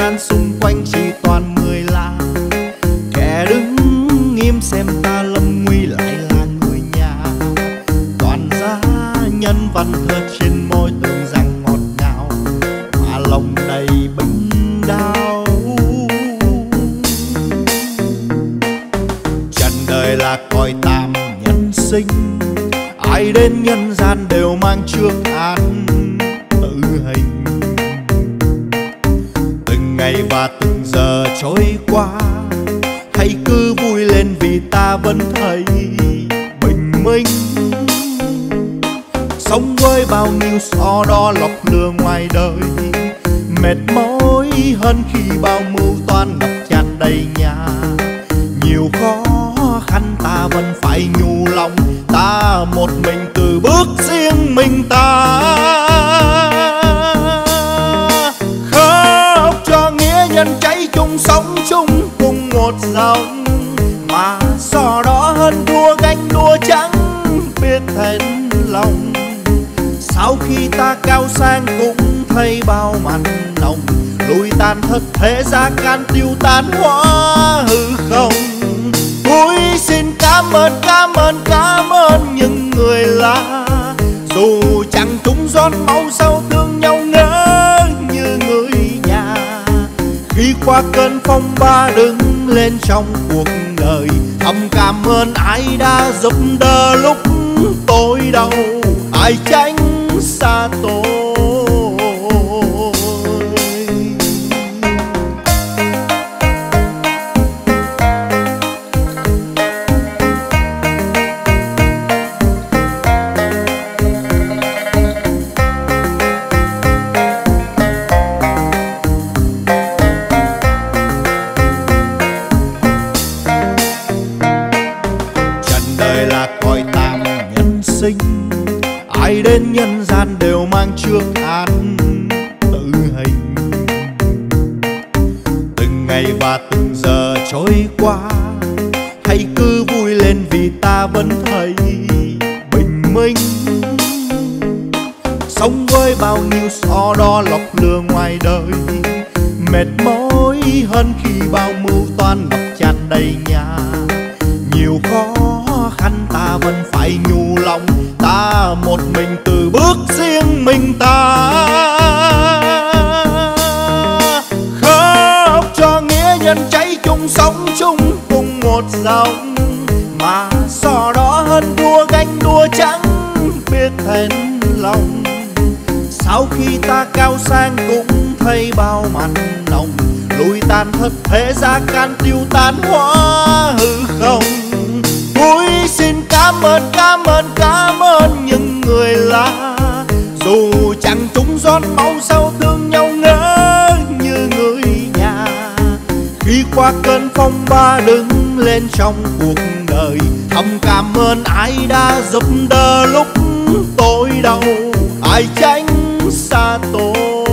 gian xung quanh chỉ toàn người lạ. Kẻ đứng nghiêm xem ta lâm nguy lại là người nhà. Toàn gia nhân văn thơ trên môi tưởng rằng ngọt ngào, mà lòng đầy binh đau. Trần đời là cõi tạm nhân sinh, ai đến nhân gian đều mang trước án tử hình. Từng ngày và từng giờ trôi qua, hãy cứ vui lên vì ta vẫn thấy bình minh. Sống với bao nhiêu so đo lọc lừa ngoài đời, mệt mỏi hơn khi bao mưu toan ngập tràn đầy nhà. Nhiều khó khăn ta vẫn phải nhủ lòng, ta một mình từ bước riêng mình ta. Khóc cho nghĩa nhân cháy chung sống chung cùng một dòng, mà so đó hơn thua ganh đua chẳng biết hẹn lòng. Sau khi ta cao sang cũng thấy bao mặn nồng, lùi tàn thất thế gia can tiêu tán hóa hư không. Tôi xin cảm ơn những người lạ, dù chẳng chung giọt máu sao thương nhau ngỡ như người nhà. Khi qua cơn phong ba đứng lên trong cuộc đời, thầm cảm ơn ai đã giúp đỡ lúc tôi đau, ai tránh xa tôi. Ai đến nhân gian đều mang trước án tử hình. Từng ngày và từng giờ trôi qua, hãy cứ vui lên vì ta vẫn thấy bình minh. Sống với bao nhiêu so đo lọc lừa ngoài đời, mệt mỏi hơn khi bao mưu toan ngập tràn đầy nhà. Nhiều khó khăn ta vẫn phải nhủ lòng, ta một mình từ bước riêng mình ta. Khóc cho nghĩa nhân cháy chung sống chung cùng một dòng, mà so đó hơn thua ganh đua chẳng biết hẹn lòng. Sau khi ta cao sang cũng thấy bao mặn nồng, lùi tàn thất thế gia can tiêu tán hóa hư không. Tôi xin cảm ơn những người lạ, dù chẳng chung giọt máu sao thương nhau ngỡ như người nhà. Khi qua cơn phong ba đứng lên trong cuộc đời, thầm cảm ơn ai đã giúp đỡ lúc tôi đau, ai tránh xa tôi.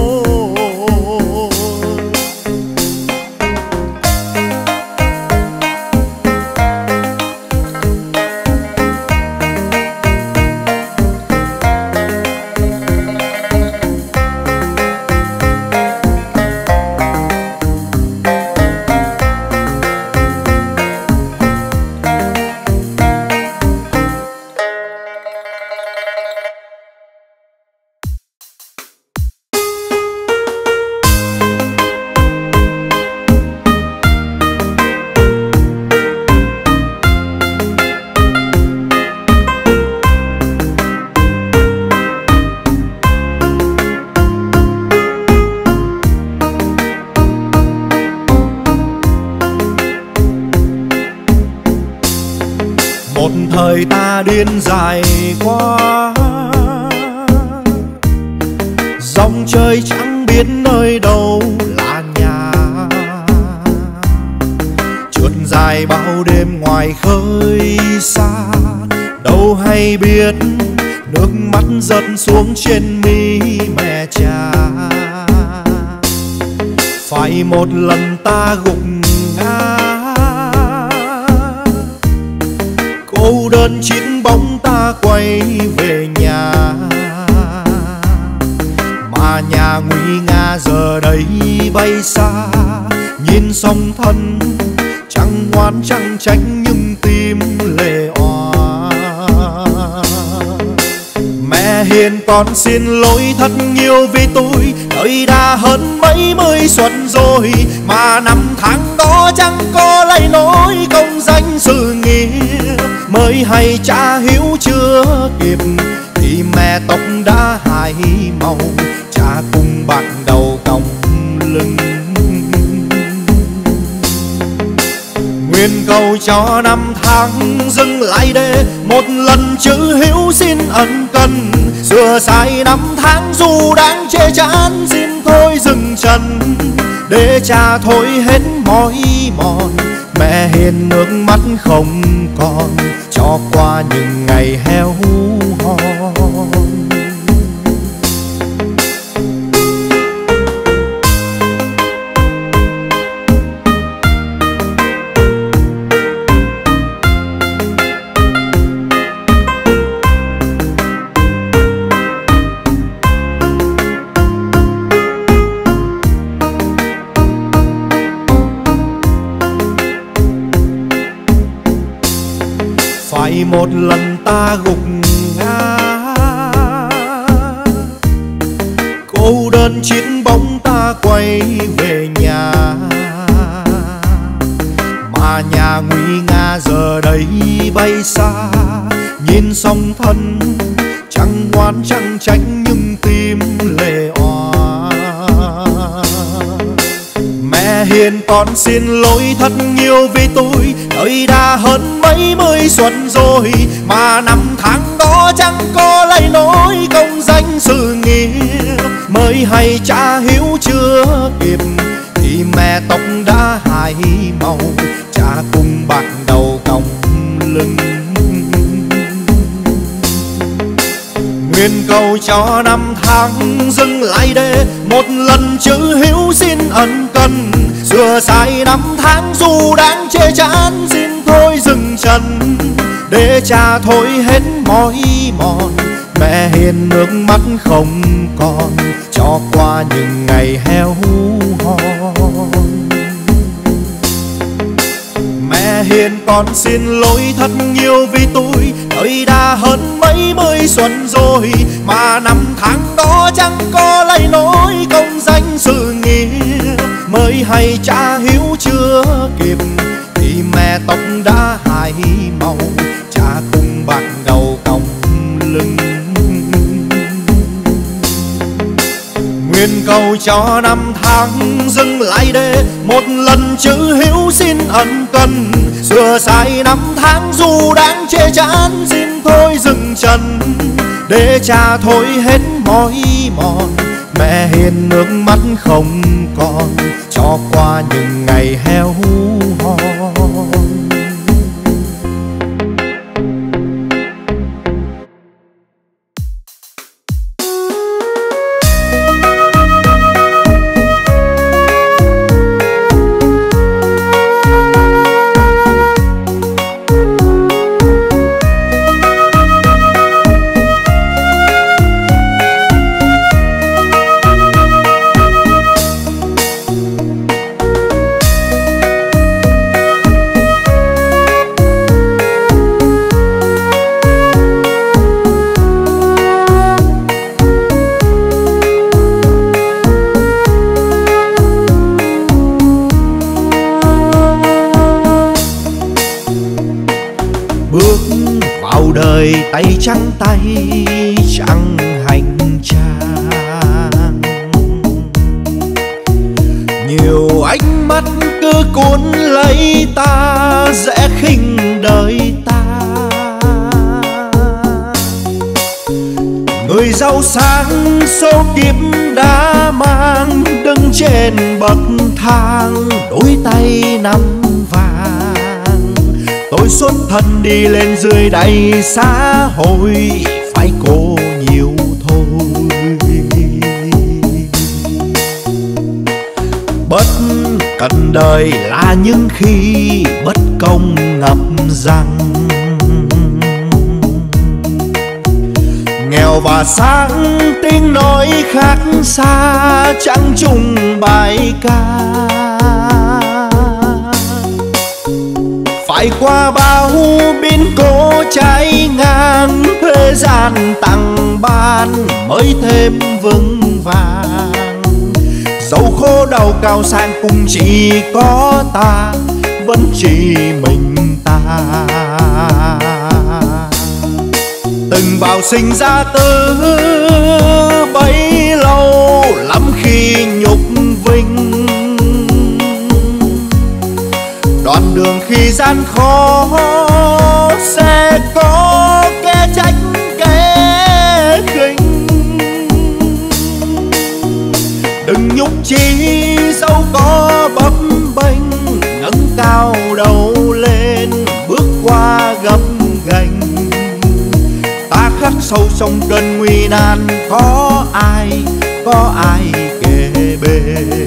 Một thời ta điên dài quá, dòng chơi chẳng biết nơi đâu là nhà. Trượt dài bao đêm ngoài khơi xa, đâu hay biết nước mắt rớt xuống trên mi mẹ cha. Phải một lần ta gục ngã, cô đơn chín bóng ta quay về nhà. Mà Mà nhà nguy nga giờ đây bay xa, nhìn song thân chẳng ngoan chẳng tránh nhưng tim lệ òa. Mẹ hiền con xin lỗi thật nhiều vì tôi đời đã hơn mấy mươi xuân rồi, mà năm tháng đó chẳng có lấy nỗi công danh sự nghiệp. Mới hay cha hiếu chưa kịp thì mẹ tóc đã hai màu, cha cùng bạc đầu còng lưng. Nguyện cầu cho năm tháng dừng lại để một lần chữ hiếu xin ân cần, sửa sai năm tháng dù đáng chê chán xin thôi dừng chân, để cha thôi hết mỏi mòn. Mẹ hiền nước mắt không còn cho qua những ngày heo hon. Phải một lần ta gục ngã, cô đơn chiến bóng ta quay về nhà. Mà nhà nguy nga giờ đây bay xa, nhìn song thân chẳng ngoan chẳng tránh nhưng tim lệ òa. Mẹ hiền con xin lỗi thật nhiều vì tôi đời đã hơn mấy mươi xuân rồi, mà năm tháng đó chẳng có lấy nỗi công danh sự nghiệp. Mới hay cha hiếu chưa kịp thì mẹ tóc đã hai màu, cha cùng bạc đầu còng lưng. Nguyện cầu cho năm tháng dừng lại để một lần chữ hiếu xin ân cần, sửa sai năm tháng dù đáng chê chán xin thôi dừng chân, để cha thôi hết mỏi mòn. Mẹ hiền nước mắt không còn cho qua những ngày heo hon. Mẹ hiền con xin lỗi thật nhiều vì tôi đời đã hơn mấy mươi xuân rồi, mà năm tháng đó chẳng có lấy nỗi công danh sự nghiệp. Mới hay cha hiếu chưa kịp thì mẹ tóc đã hai màu, cha cùng bạc đầu còng lưng. Nguyện cầu cho năm tháng dừng lại để một lần chữ hiếu xin ân cần, sửa sai năm tháng dù đáng chê chán xin thôi dừng chân, để cha thôi hết mỏi mòn. Mẹ hiền nước mắt không còn cho qua những ngày heo hon. Tay trắng tay chẳng hành trang, nhiều ánh mắt cứ cuốn lấy ta dễ khinh đời ta. Người giàu sang số kiếp đã mang đứng trên bậc thang, đôi tay nắm vàng. Tôi xuất thân đi lên dưới đầy xã hội, phải cố nhiều thôi. Bất cần đời là những khi bất công ngập rằng, nghèo và sang tiếng nói khác xa chẳng chung bài ca. Phải qua bao biến cố trái ngang, thế gian tặng ban mới thêm vững vàng. Dẫu khổ đau cao sang cũng chỉ có ta, vẫn chỉ mình ta. Từng vào sinh ra từ bấy lâu, lắm khi nhục vinh. Đoạn đường khi gian khó sẽ có kẻ trách kẻ khinh. Đừng nhúc chí dẫu có bấp bênh, ngẩng cao đầu lên bước qua gập ghềnh. Ta khắc sâu trong cơn nguy nan, có ai kề bên.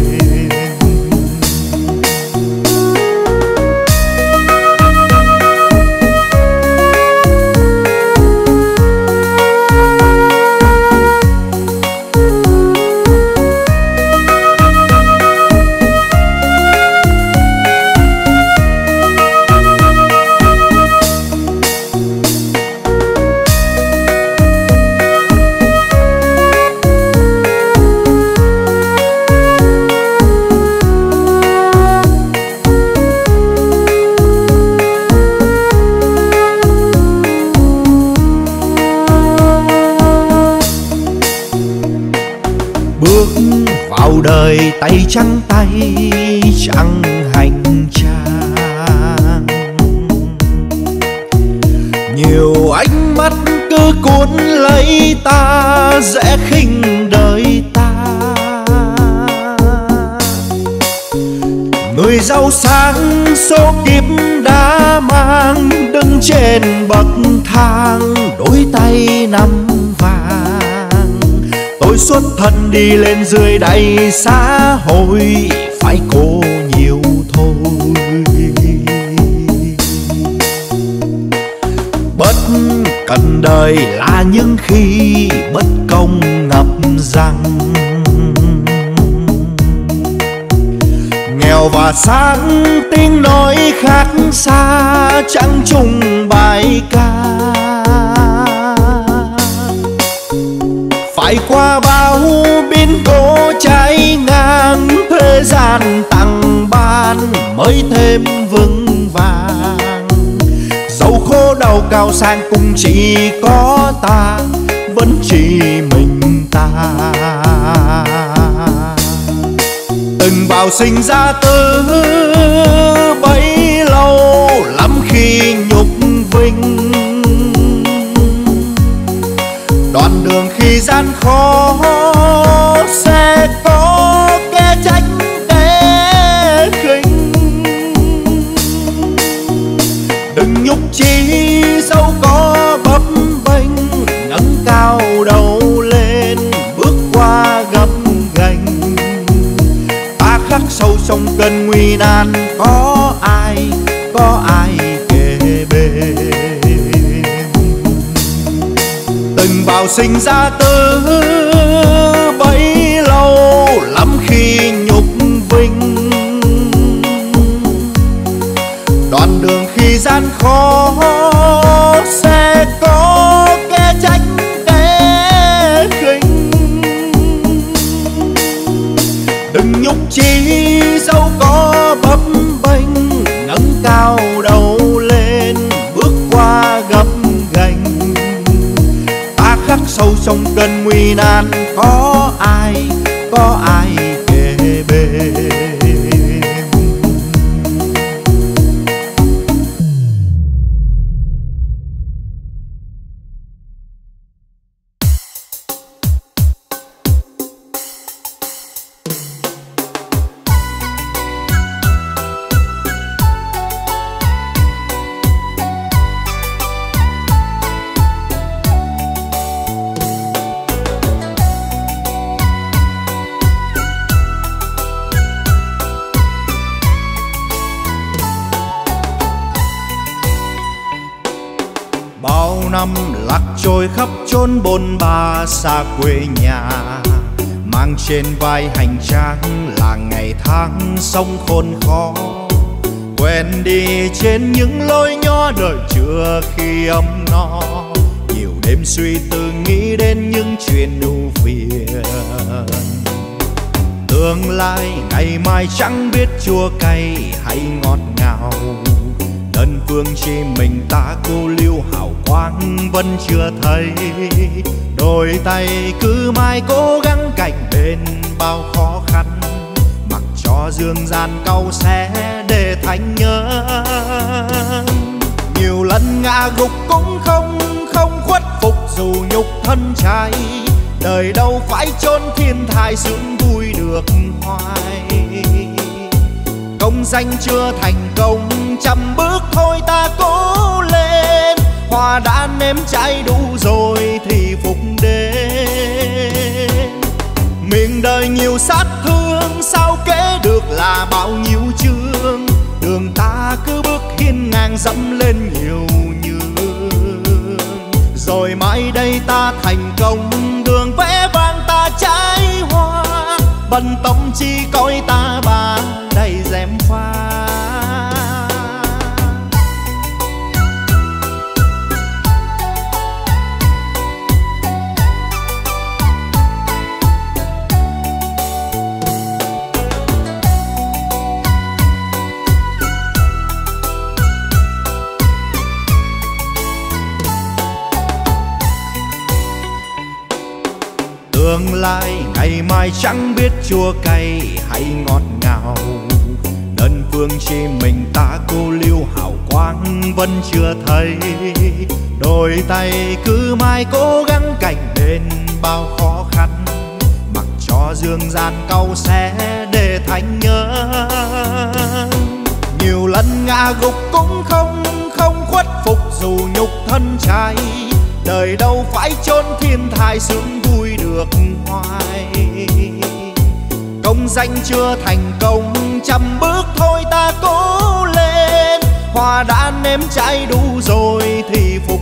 Đời tay trắng hành trang. Nhiều ánh mắt cứ cuốn lấy ta, dễ khinh đời ta. Người giàu sang số kiếp đã mang, đứng trên bậc thang đôi tay nắm vàng. Tôi xuất thân đi lên dưới đây xã hội, phải cố nhiều thôi. Bất cần đời là những khi bất công ngập rằng. Nghèo và sáng tiếng nói khác xa, chẳng chung bài ca. Phải qua bao biến cố trái ngang, thế gian tặng ban mới thêm vững vàng. Dẫu khổ đau cao sang cũng chỉ có ta, vẫn chỉ mình ta. Từng vào sinh ra từ bấy lâu, lắm khi nhục vinh. Đoạn đường khi gian khó sẽ có kẻ trách kẻ khinh. Đừng nhúc chí dẫu có bấp bênh, ngẩng cao đầu lên bước qua gập ghềnh. Ta khắc sâu trong cơn nguy nan, có ai kề bên. Từng vào sinh ra từ bấy lâu, lắm khi nhục vinh. Đoạn đường khi gian khó sẽ có kẻ trách kẻ khinh. Đừng nhúc chí dẫu có bấp bênh, ngẩng cao đầu lên bước qua gập ghềnh. Khắc sâu trong cơn nguy nan, có ai kề bên. Năm lạc trôi khắp chốn bôn ba xa quê nhà, mang trên vai hành trang là ngày tháng sống khốn khó, quen đi trên những lối nhỏ đời chưa khi ấm no. Nhiều đêm suy tư nghĩ đến những chuyện ưu phiền, tương lai ngày mai chẳng biết chua cay hay ngọt ngào. Đơn phương chỉ mình ta cô liêu hào quang vẫn chưa thấy, đôi tay cứ mãi cố gắng cạnh bên bao khó khăn, mặc cho dương gian cau xé để thành nhớ. Nhiều lần ngã gục cũng không khuất phục dù nhục thân trai, đời đâu phải chốn thiên thai sướng vui được hoài. Công danh chưa thành công, trăm bước thôi ta cố lên, hoa đã nếm cháy đủ rồi thì phục đến. Miền đời nhiều sát thương, sao kể được là bao nhiêu chương, đường ta cứ bước hiên ngang dẫm lên nhiều nhường. Rồi mai đây ta thành công, đường vẽ vang ta trái hoa, bận tâm chi coi ta bà đầy dèm pha. Tương lai ngày mai chẳng biết chua cay hay ngọt ngào, đơn phương chỉ mình ta cô liêu hào quang vẫn chưa thấy, đôi tay cứ mãi cố gắng cạnh bên bao khó khăn, mặc cho dương gian cau xé để thành nhớ. Nhiều lần ngã gục cũng không khuất phục dù nhục thân trai, đời đâu phải chốn thiên thai sướng vui được hoài. Công danh chưa thành công, trăm bước thôi ta cố lên, hoa đã nếm cháy đủ rồi thì phục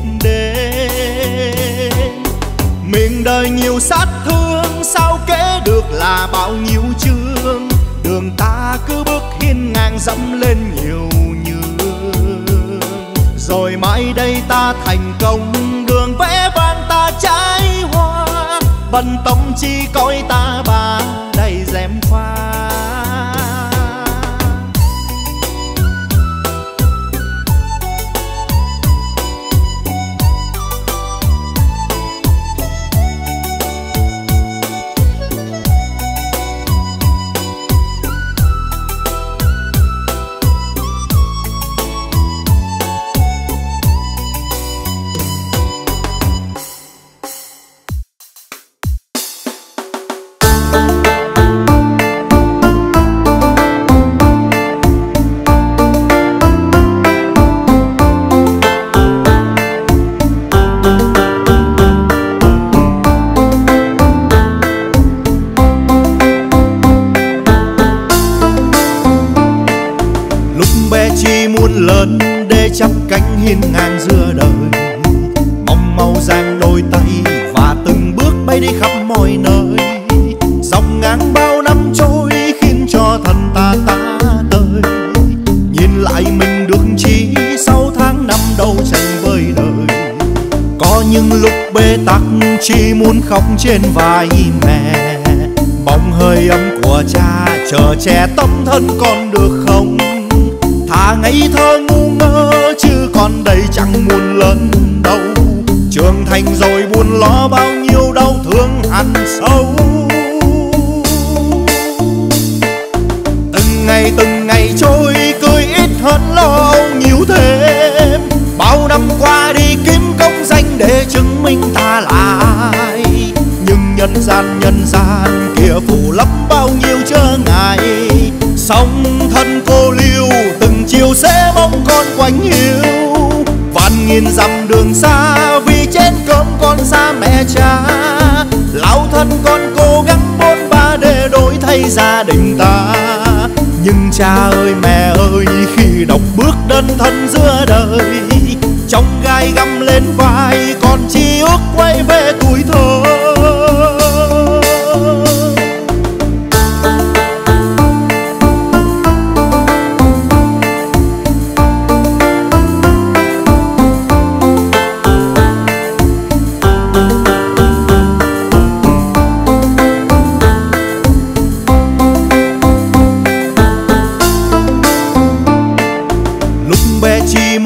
đến. Miền đời nhiều sát thương, sao kể được là bao nhiêu chương, đường ta cứ bước hiên ngang dẫm lên nhiều nhường. Rồi mai đây ta thành công, đường vẽ vang ta trái hoa, bận tâm chi coi ta bà đầy dèm pha. Lớn để chắp cánh hiên ngang giữa đời, mong mau giang đôi tay và từng bước bay đi khắp mọi nơi. Dọc ngang bao năm trôi khiến cho thân ta tơi, nhìn lại mình được chi sau tháng năm đấu tranh với đời. Có những lúc bế tắc chỉ muốn khóc trên vai mẹ, bóng hơi ấm của cha chờ che tâm thân con được không. Thà ngây thơ ngu ngơ chứ còn đây chẳng muốn lớn đâu, trưởng thành rồi buồn lo bao nhiêu đau thương hằn sâu. Từng ngày trôi cười ít hơn lo âu nhiều thêm, bao năm qua đi kiếm công danh để chứng minh ta là ai. Nhưng nhân gian kia phủ lấp bao nhiêu chớ ngại, song thân cô liêu từng chiều sẽ mong con quanh hiu. Vạn nghìn dặm đường xa vì chén cơm con xa mẹ cha, lão thân con cố gắng bôn ba để đổi thay gia đình ta. Nhưng cha ơi mẹ ơi, khi đọc bước đơn thân giữa đời, trong gai găm lên vai còn chỉ ước quay về tuổi thơ.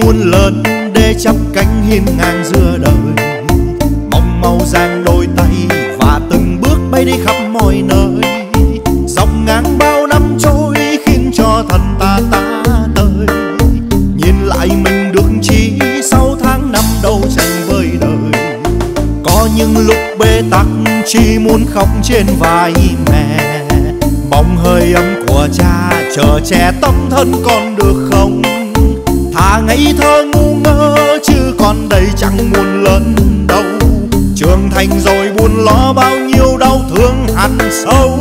buôn lớn để chắp cánh hiên ngang giữa đời. Mong màu giang đôi tay và từng bước bay đi khắp mọi nơi. Dọc ngang bao năm trôi khiến cho thân ta tá tơi. Nhìn lại mình được chi sau tháng năm đấu tranh với đời. Có những lúc bế tắc chỉ muốn khóc trên vai mẹ. Bóng hơi ấm của cha chờ che tâm thân con được không? Thà ngây thơ ngu ngơ chứ còn đây chẳng muốn lớn đâu. Trưởng thành rồi buồn lo bao nhiêu đau thương hằn sâu.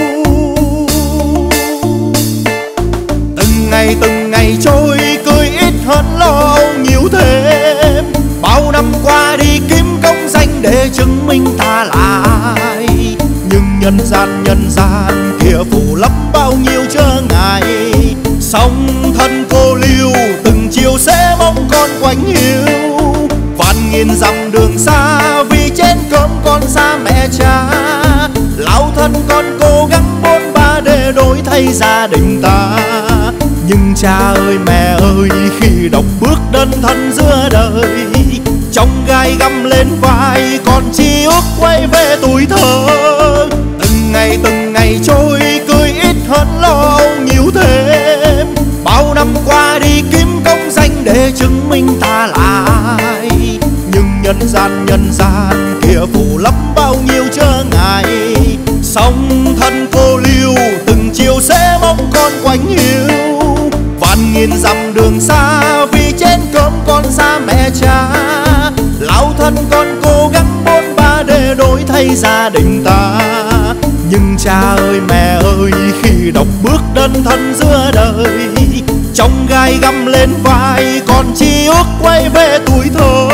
Từng ngày trôi cười ít hơn lo nhiều thêm. Bao năm qua đi kiếm công danh để chứng minh ta là ai. Nhưng nhân gian kia phủ lấp bao nhiêu chớ ngại. Song thân cô liêu từng chiều sẽ mong con quạnh hiu. Vạn nghìn dặm đường xa vì trên cơm con xa mẹ cha. Lão thân con cố gắng bôn ba để đổi thay gia đình ta. Nhưng cha ơi mẹ ơi khi đọc bước đơn thân giữa đời. Trong gai găm lên vai còn chỉ ước quay về tuổi thơ. Từng ngày trôi cười ít hơn lo nhiều thêm. Bao năm qua đi kiếm công danh để chứng minh ta là ai. Nhưng nhân gian kia phủ lấp bao nhiêu chớ ngại. Song thân cô liêu từng chiều sẽ mong con quạnh hiu. Vạn nghìn dặm đường xa vì trên cơm con xa mẹ cha. Lão thân con cố gắng bôn ba để đổi thay gia đình ta. Nhưng cha ơi mẹ ơi khi đọc bước đơn thân giữa đời. Trong gai găm lên vai còn chỉ ước quay về tuổi thơ.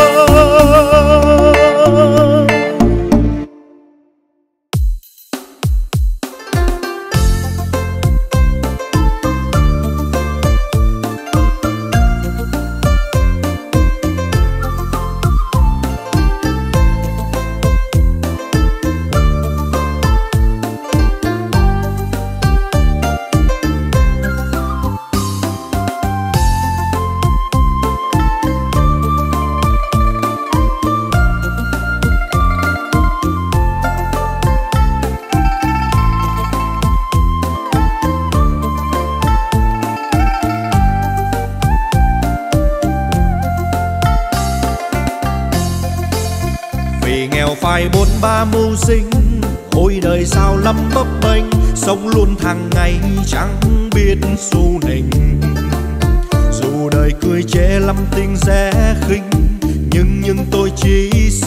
Phải 43 mưu sinh, ôi đời sao lắm bấp bênh. Sống luôn hàng ngày chẳng biết xu nịnh. Dù đời cười chê lắm tình rẻ khinh, nhưng tôi chỉ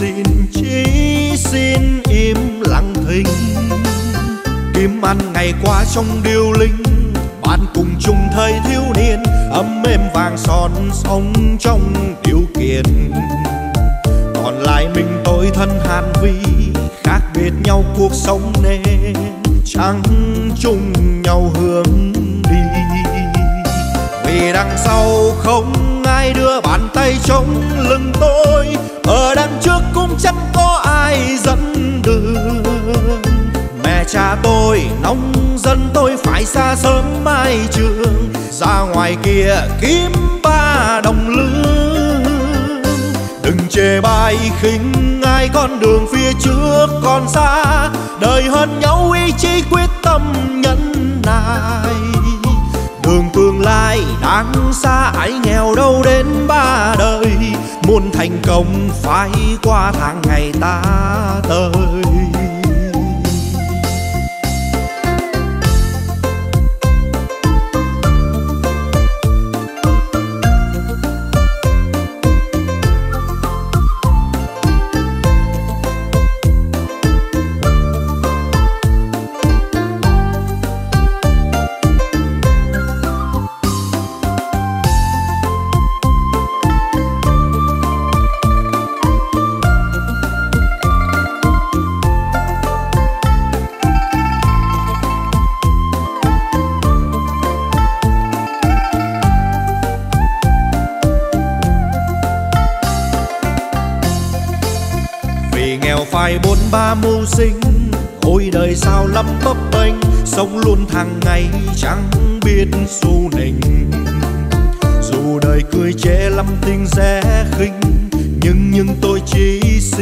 xin im lặng thinh. Kiếm ăn ngày qua trong điêu linh, bạn cùng chung thời thiếu niên. Ấm êm vàng son sống trong điều kiện. Còn lại mình tôi thân hàn vi, khác biệt nhau cuộc sống nên chẳng chung nhau hướng đi. Vì đằng sau không ai đưa bàn tay chống lưng tôi, ở đằng trước cũng chẳng có ai dẫn đường. Mẹ cha tôi nông dân tôi phải xa sớm mai trường, ra ngoài kia kiếm ba đồng lương. Đừng chê bai khinh ai con đường phía trước còn xa, đời hơn nhau ý chí quyết tâm nhẫn nại. Đường tương lai đang xa ai nghèo đâu đến ba đời, muốn thành công phải qua tháng ngày ta tới. Phải 43 mưu sinh, ôi đời sao lắm bấp bênh. Sống luôn hàng ngày chẳng biết xu nịnh. Dù đời cười chê lắm tình rẻ khinh, nhưng tôi chỉ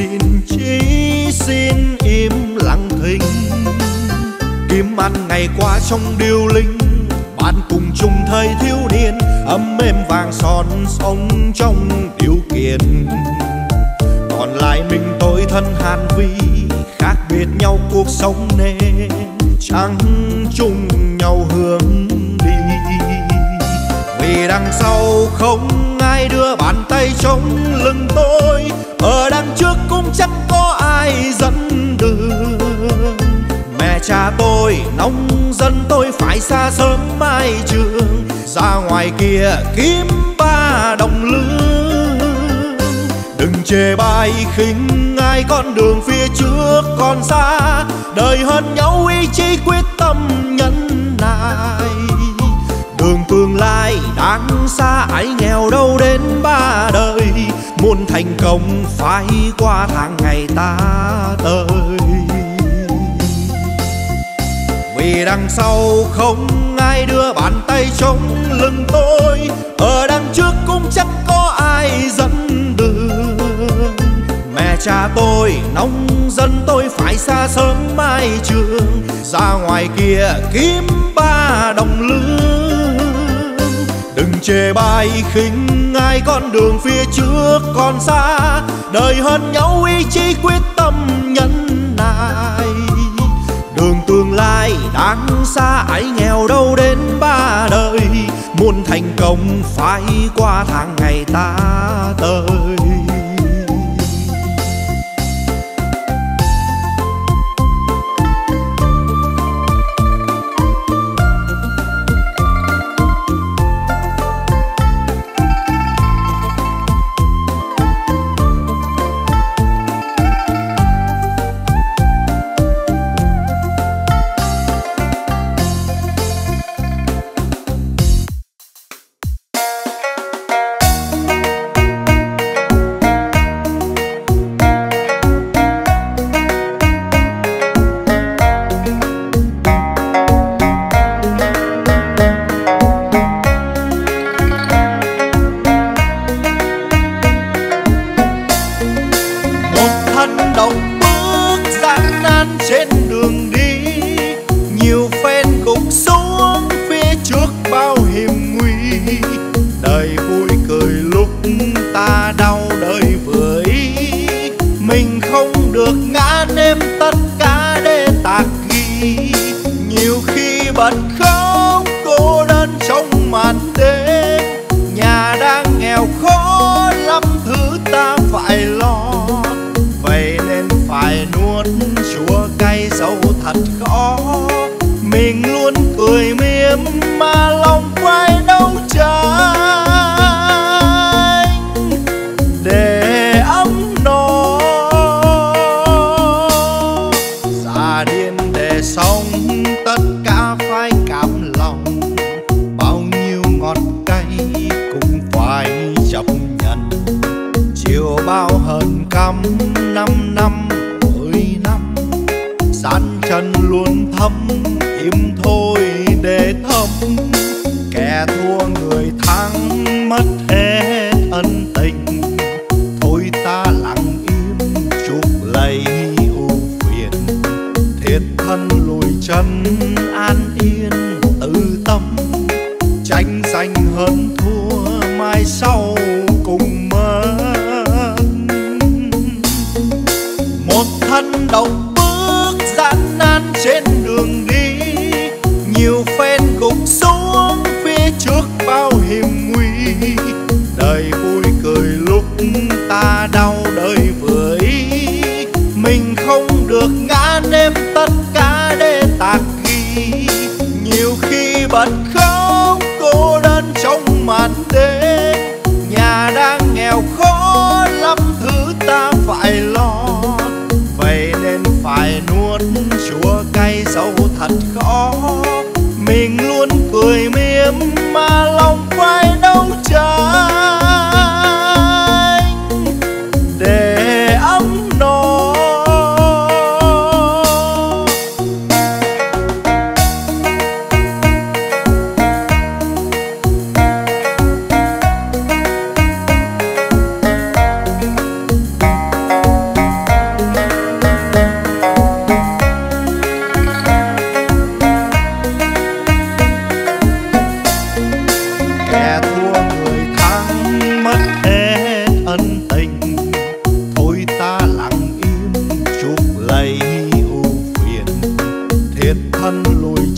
xin im lặng thinh. Kiếm ăn ngày qua trong điêu linh, bạn cùng chung thời thiếu niên, ấm êm vàng son sống trong điều kiện. Còn lại mình tôi thân hàn vi, khác biệt nhau cuộc sống nên chẳng chung nhau hướng đi. Vì đằng sau không ai đưa bàn tay chống lưng tôi, ở đằng trước cũng chẳng có ai dẫn đường. Mẹ cha tôi nông dân, tôi phải xa sớm mai trường, ra ngoài kia kiếm 3 đồng lương. Đừng chê bai khinh ai, con đường phía trước còn xa, đời hơn nhau ý chí quyết tâm nhân nại. Đường tương lai đáng xa, ai nghèo đâu đến 3 đời, muốn thành công phải qua tháng ngày ta tới. Vì đằng sau không ai đưa bàn tay chống lưng tôi, ở đằng trước cũng chẳng có ai dẫn đường. Mẹ cha tôi nông dân, tôi phải xa sớm mai trường, ra ngoài kia kiếm 3 đồng lương. Đừng chê bai khinh ai, con đường phía trước còn xa, đời hơn nhau ý chí quyết tâm nhân nại. Đường tương lai đáng xa, ai nghèo đâu đến 3 đời, muốn thành công phải qua tháng ngày ta tới.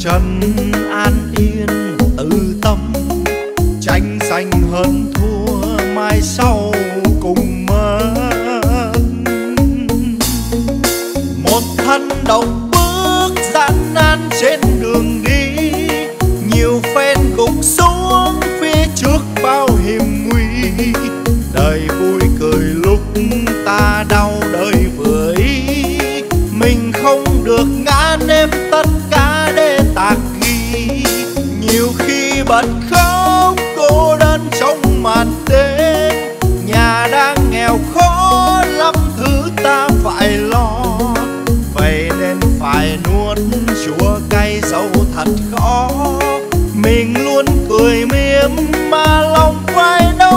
trần an yên tự tâm, tranh giành hơn thua mai sau cùng mất. Một thân độc bước gian nan trên đường đi, nhiều phen gục xuống phía trước bao hiểm nguy. Đời vui cười lúc ta đau đời vừa ý, mình không được ngã nếm tất cả để tạc ghi. Nhiều khi bật khóc cô đơn trong màn đêm, nhà đang nghèo khó lắm thứ ta phải lo. Vậy nên phải nuốt chua cay dẫu thật khó, mình luôn cười mỉm mà lòng phải đấu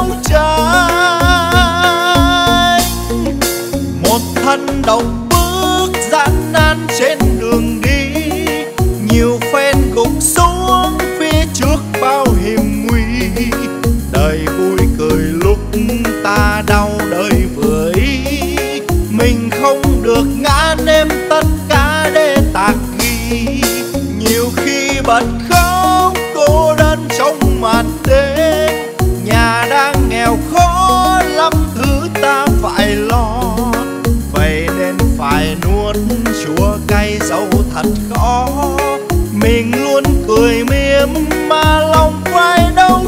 tranh. Một thân độc bước gian nan trên đường đi, nhiều phen gục xuống phía trước bao hiểm nguy. Đời vui cười lúc ta đau đời vừa ý, mình không được ngã nếm tất cả để tạc ghi. Nhiều khi bật khóc cô đơn trong màn đêm, nhà đang nghèo khó lắm thứ ta phải lo. Vậy nên phải nuốt chua cay dẫu thật khó, mình luôn cười mỉm mà lòng phải đấu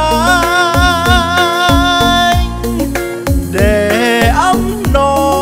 tranh để ấm no.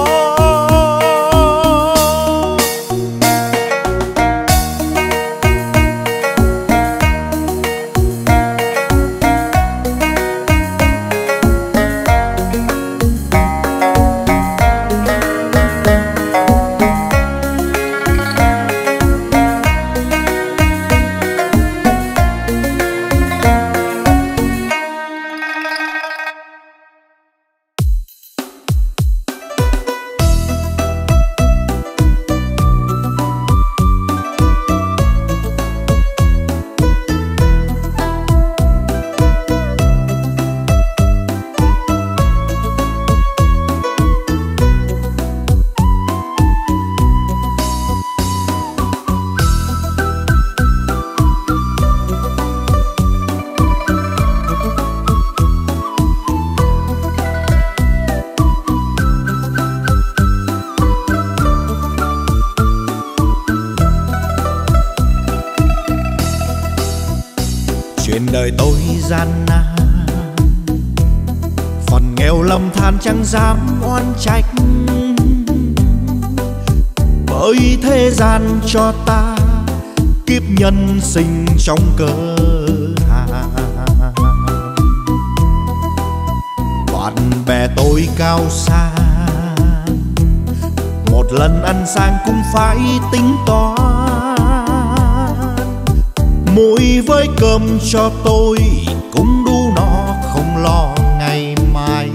Chuyện đời tôi gian nan, phần nghèo lầm than chẳng dám oan trách, bởi thế gian cho ta kiếp nhân sinh trong cơ hàn. Bạn bè tôi cao xa, một lần ăn sang cũng phải tính toán. Muối với cơm cho tôi cũng đủ no, không lo ngày mai.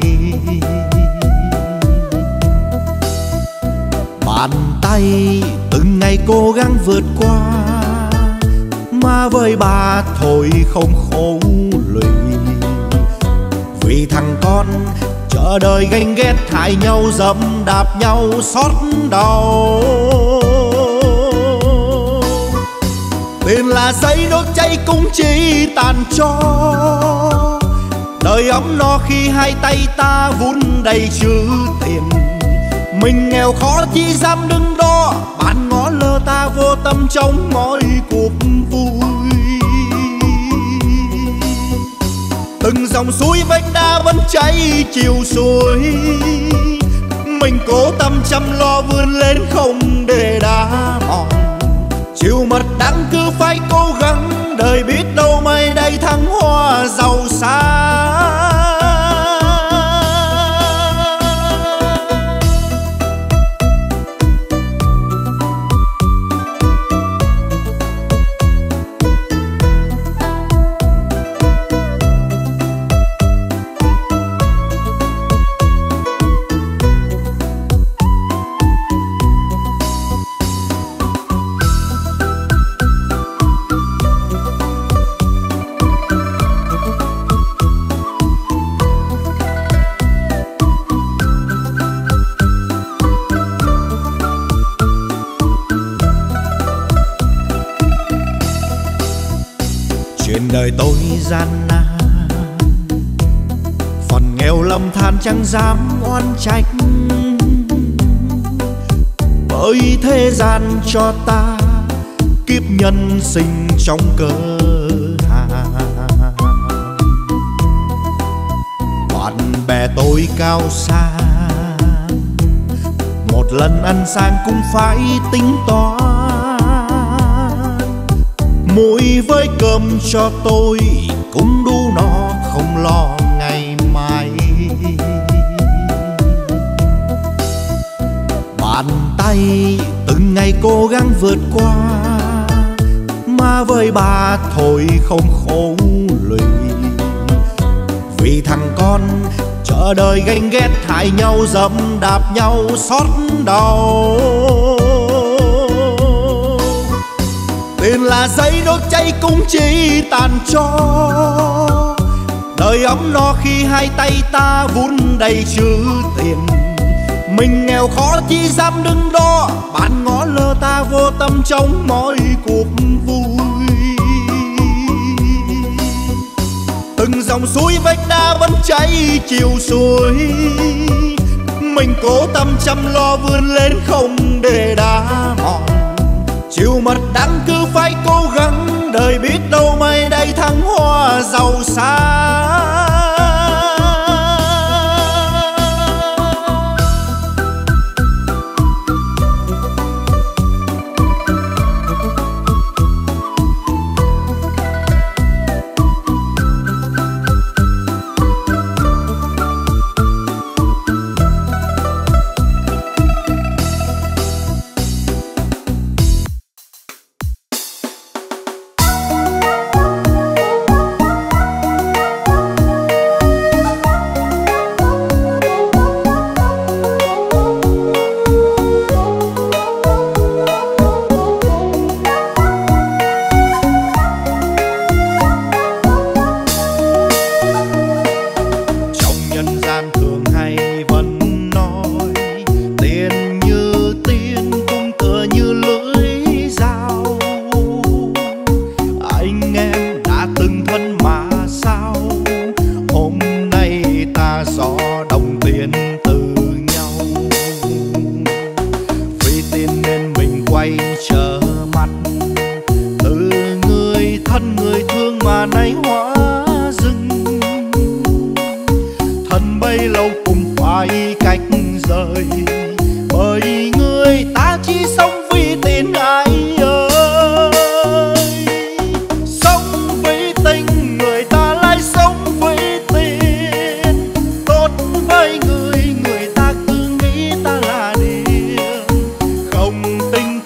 Bàn tay từng ngày cố gắng vượt qua, mà với bà thôi không khổ lụy. Vì thằng con chờ đời ganh ghét hại nhau, dẫm đạp nhau xót đau. Tiền là giấy đốt cháy cũng chỉ tàn cho, đời ấm no khi hai tay ta vun đầy chữ tiền. Mình nghèo khó chỉ dám đứng đó, bạn ngó lơ ta vô tâm trong mọi cuộc vui. Từng dòng suối vách đá vẫn chảy chiều xuôi, mình cố tâm chăm lo vươn lên không để đá mòn. Chịu mật đắng cứ phải cố gắng, đời biết đâu mai đây thăng hoa giàu sang. đời tôi gian nan, phần nghèo lầm than chẳng dám oán trách, bởi thế gian cho ta kiếp nhân sinh trong cơ hàn. Bạn bè tôi cao sang, một lần ăn sang cũng phải tính toán, muối với cơm cho tôi cũng đủ no không lo ngày mai. Bàn tay từng ngày cố gắng vượt qua, mà với bà thôi không khổ lụy, vì thằng con chờ đời ganh ghét hại nhau dẫm đạp nhau xót đau. Tiền là giấy đốt cháy cũng chỉ tàn cho đời ấm no khi hai tay ta vun đầy chữ tiền. Mình nghèo khó chỉ dám đứng đó, bạn ngó lơ ta vô tâm trong mọi cuộc vui. Từng dòng suối vách đá vẫn chảy chiều suối, mình cố tâm chăm lo vươn lên không để đá mòn. Chịu mất đắng cứ phải cố gắng, đời biết đâu mai đây thăng hoa giàu sang.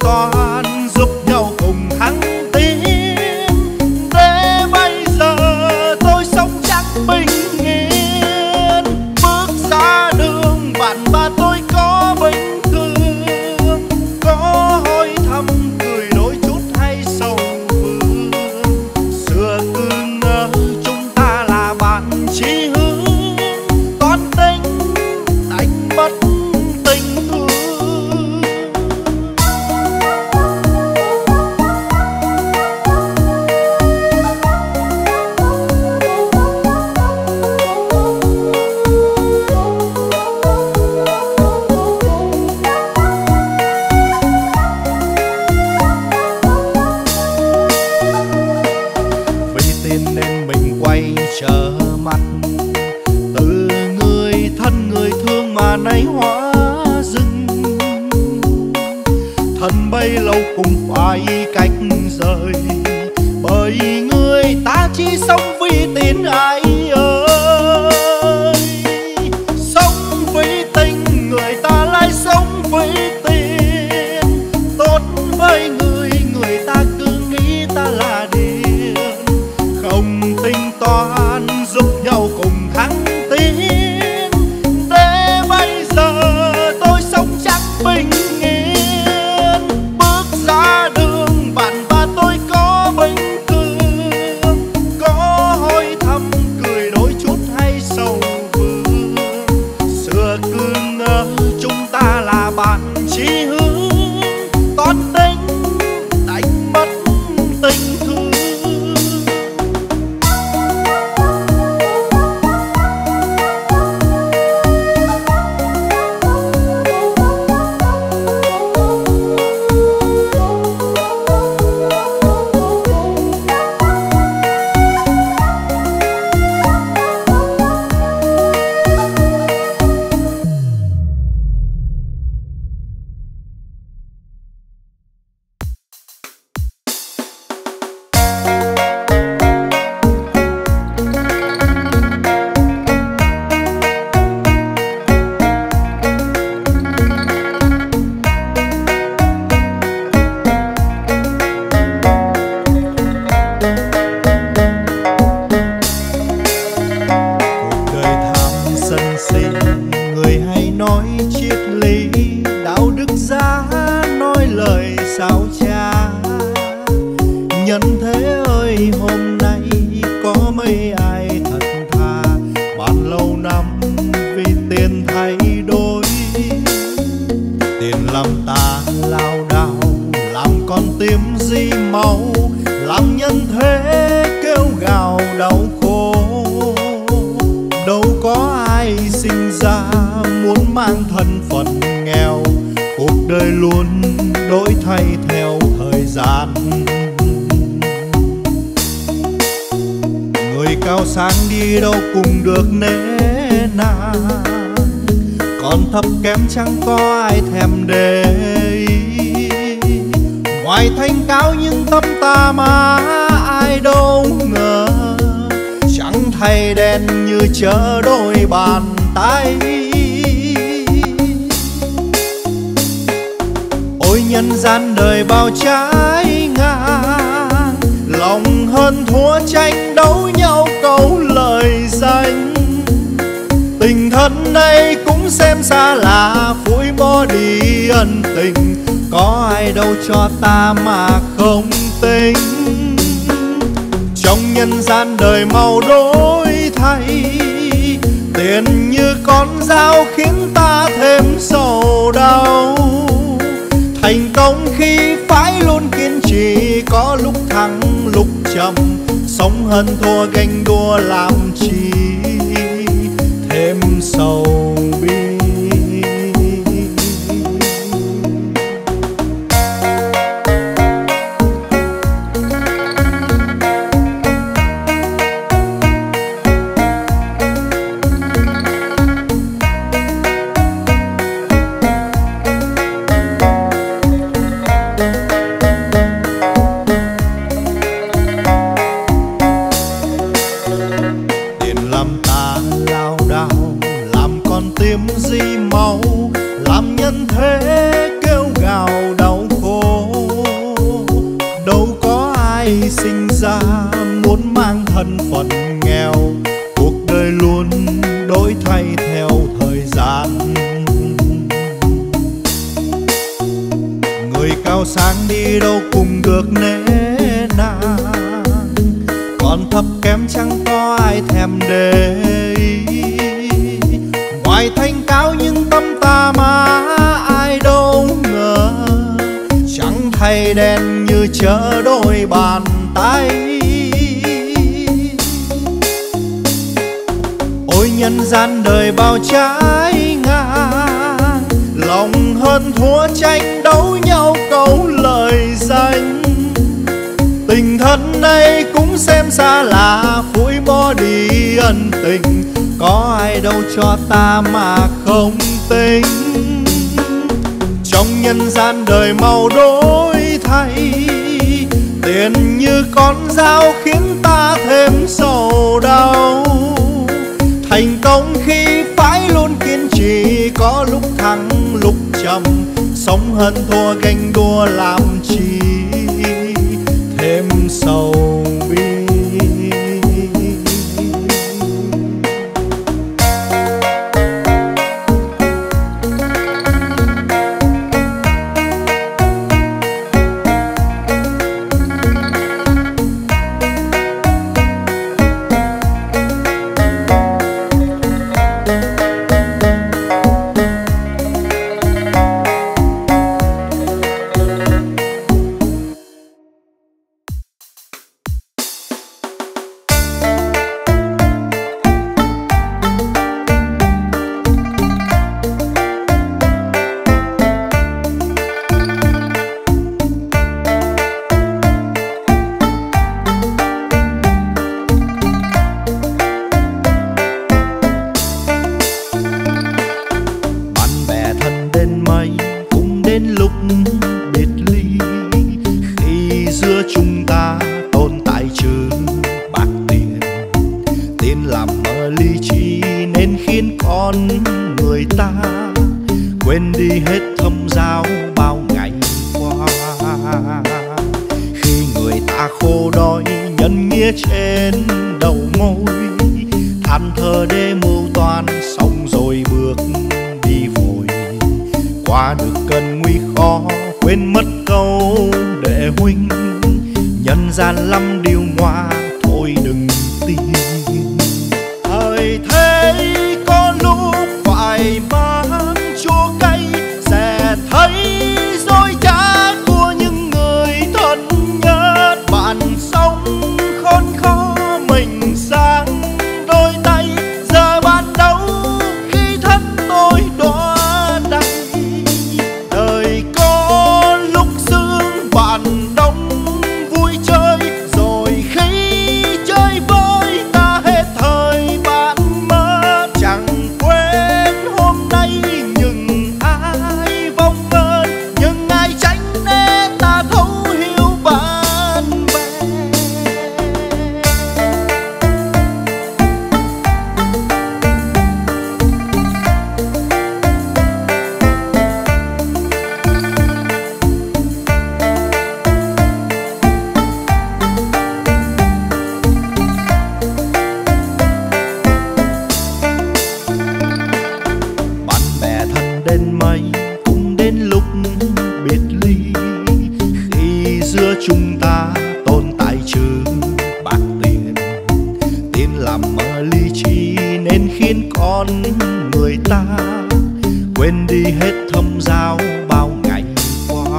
toán giúp nhau cùng thăng tiến. Để bây giờ nhân thế ơi, hôm nay có mấy ai thật thà, bao lâu năm vì tiền thay đổi. Tiền làm ta lao đao, làm con tim di máu, làm nhân thế kêu gào đau khổ. Đâu có ai sinh ra muốn mang thân phận nghèo, cuộc đời luôn đổi thay theo thời gian. Người cao sang đi đâu cùng được nể nang, còn thấp kém chẳng có ai thèm để ý. Ngoài thanh cao nhưng tâm ta mà ai đâu ngờ, trắng thay đen như chở đôi bàn tay. Ôi nhân gian đời bao trái ngang, lòng hơn thua tranh đấu nhau câu lời danh. Tình thân này cũng xem xa lạ, phủi bỏ đi ân tình, có ai đâu cho ta mà không tính. Trong nhân gian đời màu đổi thay, tiền như con dao khiến ta thêm sầu đau. Thành công khi phải luôn kiên trì, có lúc thắng lúc trầm, sống hơn thua ganh đua làm chi thêm sầu bi. Sáng đi đâu cùng được nể nang, còn thấp kém chẳng có ai thèm để ý. Ngoài thanh cao nhưng tâm ta mà ai đâu ngờ, trắng thay đen như chở đôi bàn tay. Ôi nhân gian đời bao trái ngang, lòng hơn thua tranh đấu nhau câu lời danh. Tình thân này cũng xem xa lạ, phủi bỏ đi ân tình, có ai đâu cho ta mà không tính. Trong nhân gian đời màu đổi thay, tiền như con dao khiến ta thêm sầu đau. Thành công khi phải luôn kiên trì, có lúc thắng lúc trầm, sống hơn thua ganh đua làm chi thêm sầu bi. Nhân gian lắm điều ngoa thôi đừng tin. Thời thế có lúc phải mang chua cay, sẽ thấy dối trá của những người thân nhất. Bạn sống khốn khó mình sang đôi tay, giờ bạn đâu khi thân tôi đọa đầy. Đời có lúc sương bạn đông vui chơi, rồi khi chơi với ta hết thời bạn mất. Chẳng quên hôm nay những ai vong ơn, nhưng ai tránh né ta thấu hiểu bạn bè. Bạn bè thân đến mấy cũng đến lúc biệt ly, khi giữa chúng ta tồn tại trừ bạc tiền. Tiền làm mờ ly trí nên khiến con người ta quên đi hết thâm giao bao ngày qua.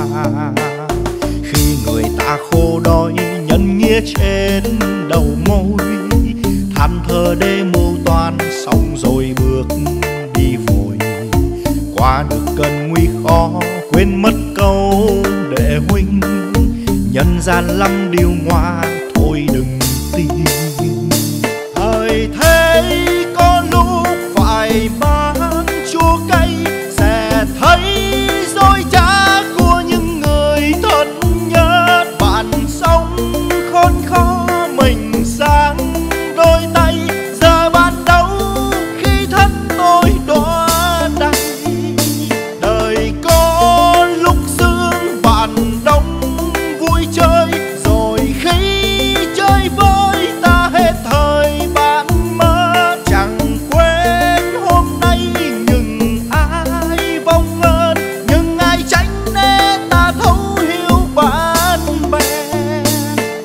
Khi người ta khô đói nhân nghĩa trên đầu môi, than thở để mưu toan xong rồi bước đi vội. Qua được cơn nguy khó quên mất câu đệ huynh, nhân gian lắm điều ngoa thôi đừng tin. Thời thế có lúc phải mang chua cay, sẽ thấy dối trá của những người thân nhất. Bạn sống khốn khó mình sang đôi tay, giờ bạn đâu khi thân tôi đọa đầy. Đời có lúc sương bạn đông vui chơi, rồi khi chơi với ta hết thời bạn mất. Chẳng quên hôm nay những ai vong ơn, nhưng ai tránh né ta thấu hiểu bạn bè.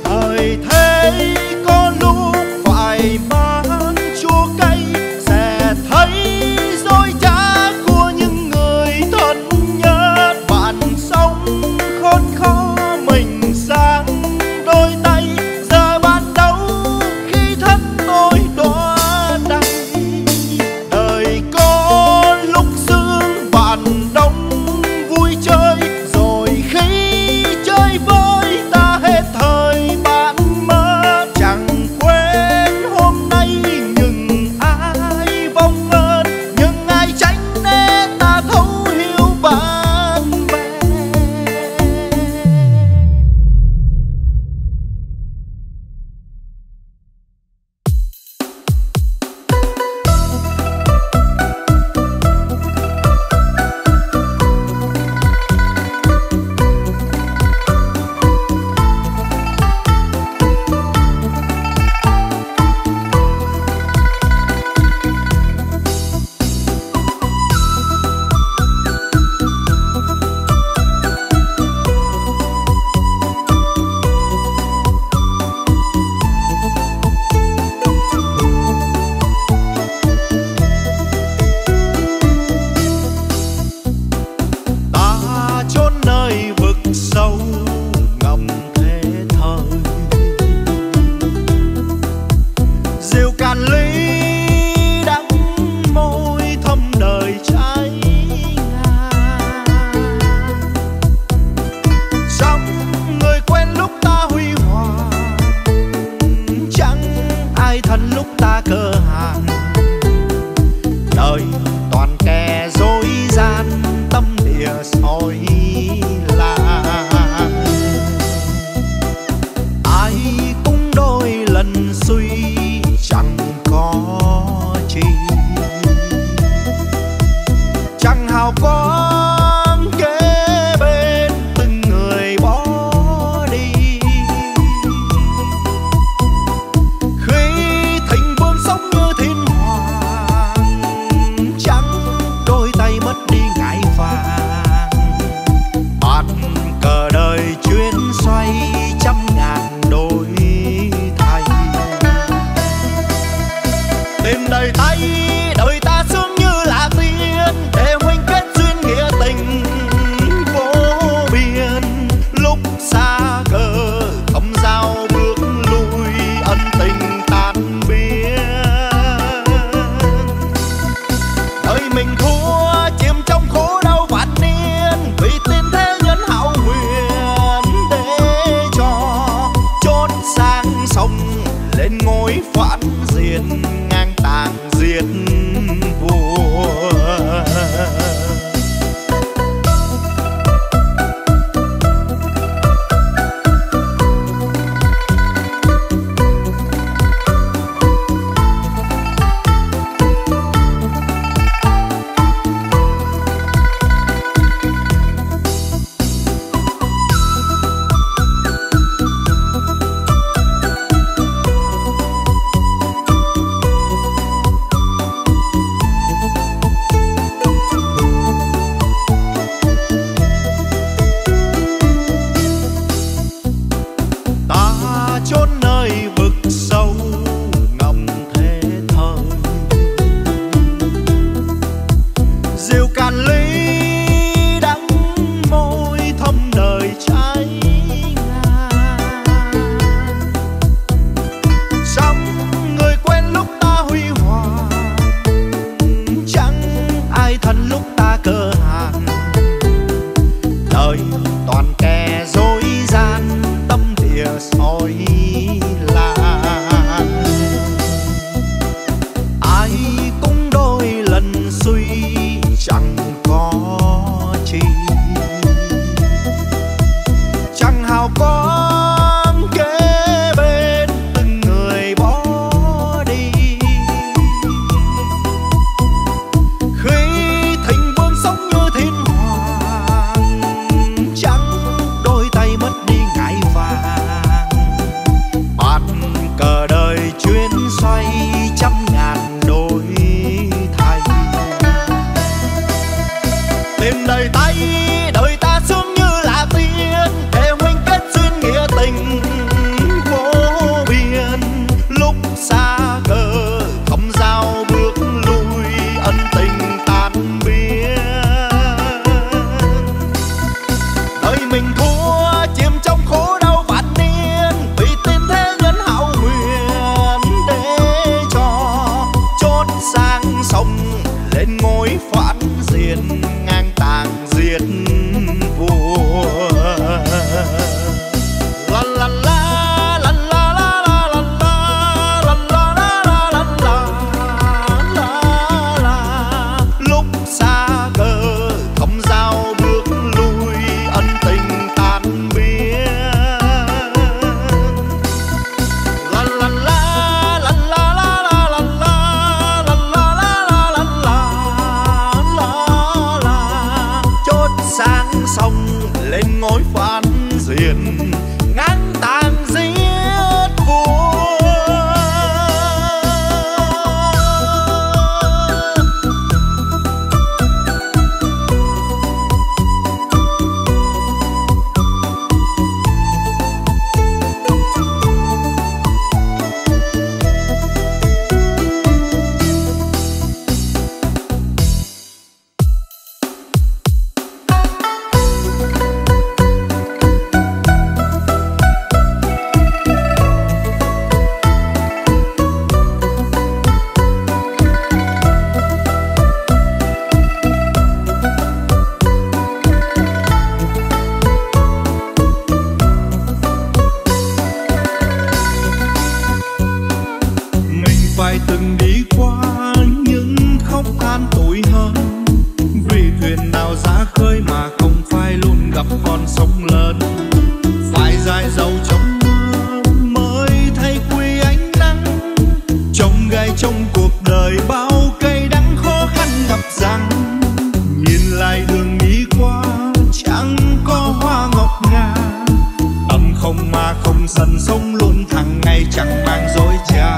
soi làn. Ai cũng đôi lần suy chẳng có chi, chẳng hào quang kế bên từng người bỏ đi. Khi thịnh vương sống như thiên hoàng, chẳng đôi tay mất đi ngại vàng. Bàn cờ đời chuyến xoay trăm ngàn đổi thay. Tìm đời tay đời ta sướng như là tiên, để huynh kết duyên nghĩa tình vô biên. Lúc xa cờ không giao bước lui, ân tình tan biến. Đời mình thua chìm trong khổ đau vạn niên, vì tin thế nhân hão huyền. Để cho chốt sang sông lên ngôi phản diện, ngang tàng diệt vua. La la la la la la la la la la la la la la. Lúc xa cờ không giao bước lui, ân tình tan biến. La la la la la la la la la la la la la. Chốt sang sông lên ngôi phản diện, ngang tàng giết vua. Phải từng đi qua những khóc than tủi hơn, vì thuyền nào ra khơi mà không phải luôn gặp con sóng lớn. Phải dài dầu trong mưa mới thấy quý ánh nắng, trong gai trong cuộc đời bao cây đắng khó khăn gặp răng. Nhìn lại đường đi qua chẳng có hoa ngọc ngà, tâm không mà không sần sống luôn thẳng ngày chẳng mang dối trá.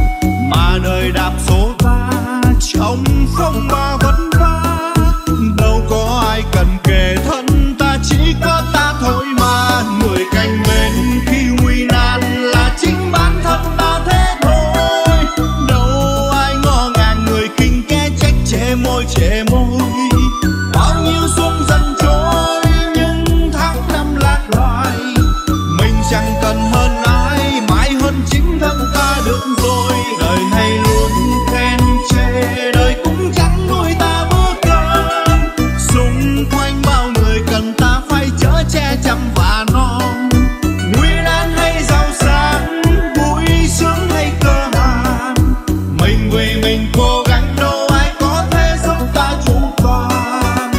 Mà đời đạp số ta trong phong ba vất vả, đâu có ai cần kề thân ta, chỉ có ta thôi mà. Người cạnh bên khi nguy nan là chính bản thân ta thế thôi, đâu ai ngó ngàng người kinh kẽ trách chê môi chê môi. Bao nhiêu xuân dần trôi những tháng năm lạc loài, mình chẳng cần hơn ai, mãi hơn chính thân ta được rồi. Đời này luôn khen chê, đời cũng chẳng nuôi ta bữa cơm. Xung quanh bao người cần ta phải chở che chăm và non. Nguy nan hay giàu sang, vui sướng hay cơ hàn, mình vì mình cố gắng, đâu ai có thể giúp ta chu toàn.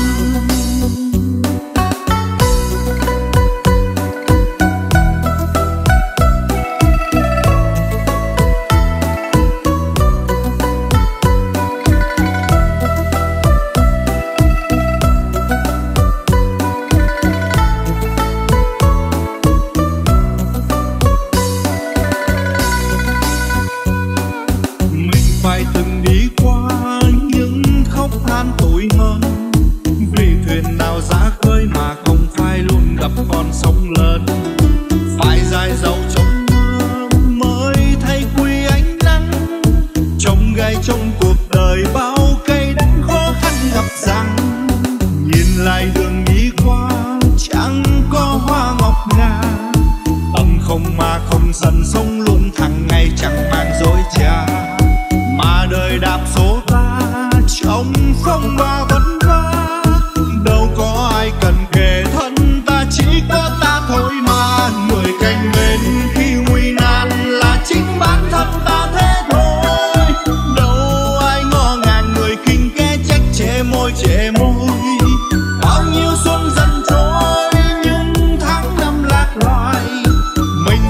Phải từng đi qua những khóc than tủi hơn, vì thuyền nào ra khơi mà không phải luôn gặp con sóng lớn. Phải dài dầu trong mưa mới thấy quý ánh nắng, trong gai trong cuộc đời bao cây đắng khó khăn gặp răng. Nhìn lại đường đi qua chẳng có hoa ngọc ngà, tâm không mà không sần sống luôn thẳng ngày chẳng mang dối trá. Mà đời đạp số ta trong phong ba vất vả, đâu có ai cần kề thân ta, chỉ có ta thôi mà. Người cạnh bên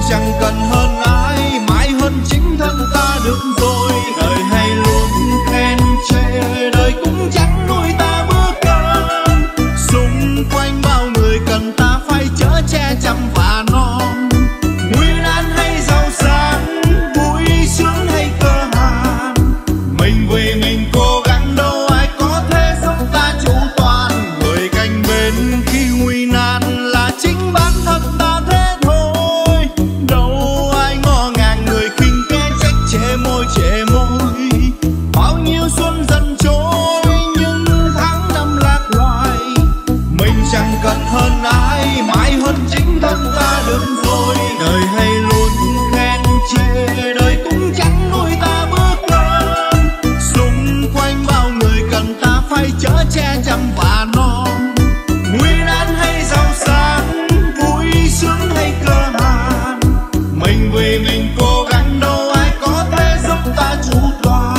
chẳng cần hơn ai, mãi hơn chính thân ta được rồi. Đời hay luôn khen chê, đời cũng chẳng nuôi ta bữa cơm. Xung quanh bao người cần ta phải chở che chăm và non. Nguy nan hay giàu sang, vui sướng hay cơ hàn, mình vì mình cố gắng đâu ai có thể giúp ta chu toàn. Người cạnh bên khi nguy nan là chính bản thân ta thế thôi. Đâu ai ngó ngàng người khinh kẻ trách chê môi chê môi. Bao nhiêu xuân dần trôi nhưng tháng năm lạc loài, mình chẳng cần hơn ai, mãi hơn chính thân ta được rồi. Đời hay luôn khen chê, đời cũng chẳng nuôi ta bữa cơm. Xung quanh bao người cần ta phải chở che chăm và non. Nguy nan hay giàu sang, vui sướng hay cơ hàn, mình vì mình cố gắng đâu ai có thể giúp ta chu toàn.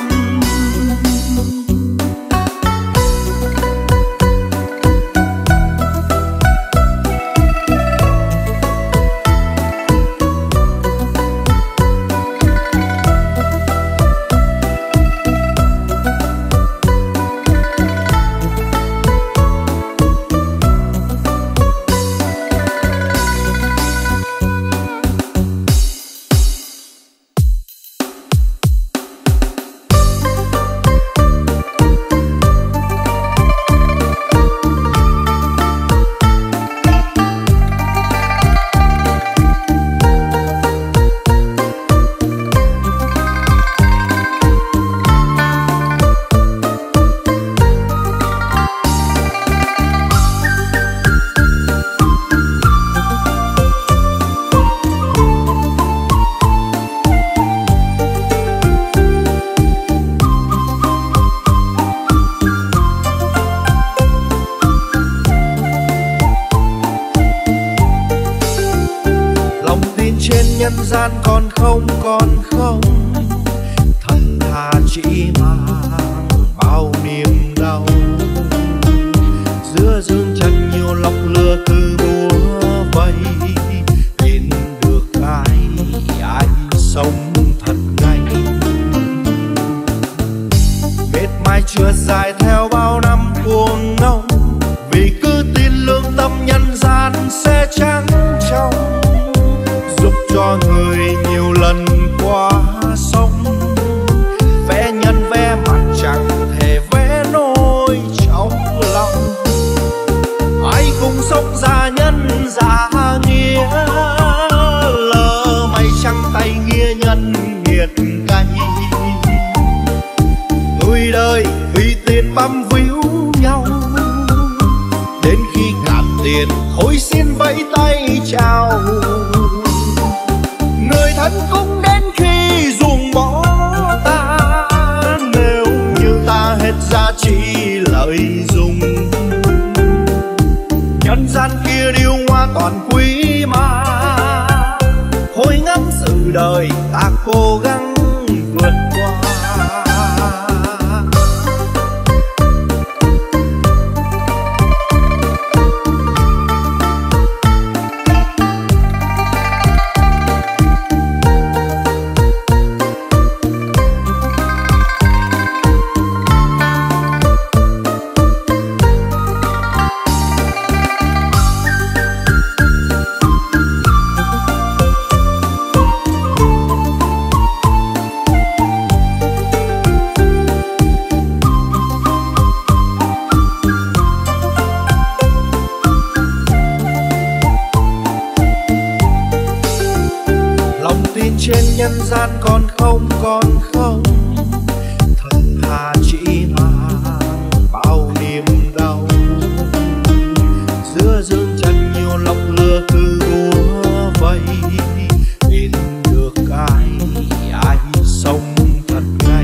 Nhân gian còn không thật thà chỉ mang bao niềm đau. Giữa dương trần nhiều lọc lừa cứ búa vây, tìm được ai sống thật ngay. Miệt mài chưa dài theo bao năm cuồng ngông, vì cứ tin lương tâm nhân gian sẽ trắng trong. Giúp cho người nhiều lần qua sông, vẽ nhân vẽ mặt chẳng thể vẽ nổi trong lòng. Ai cùng sống gia nhân gia nghĩa, lỡ may trắng tay nghĩa nhân nghiệt cay. Người đời vì tiền băm víu nhau, đến khi cạn tiền thôi xin vẫy tay chào. Người thân cũng đến khi ruồng bỏ ta, nếu như ta hết giá trị lợi dụng. Nhân gian kia điêu hoa toàn quý mà, thôi ngắm sự đời ta cố gắng vượt qua. Trên nhân gian còn không thật thà chỉ mang bao niềm đau. Giữa dương trần nhiều lọc lừa cứ búa vây, tìm được ai sống thật ngay.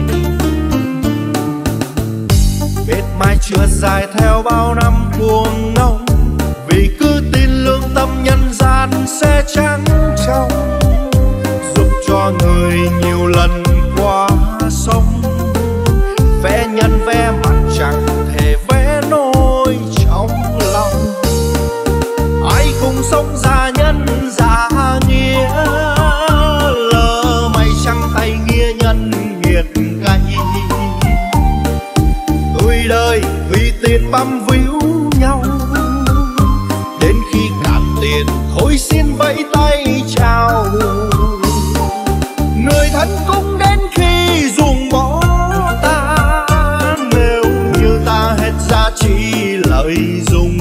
Miệt mài chưa dài theo bao năm cuồng ngông, vì cứ tin lương tâm nhân gian sẽ trắng trong. Cho người nhiều lần qua sông, vẽ nhân vẽ mặt chẳng thể vẽ nổi trong lòng. Ai cùng sống gia nhân gia nghĩa, băm víu nhau. Đến khi cạn tiền thôi xin vẫy tay chào. Người thân cũng đến khi ruồng bỏ ta, nếu như ta hết giá trị lợi dụng.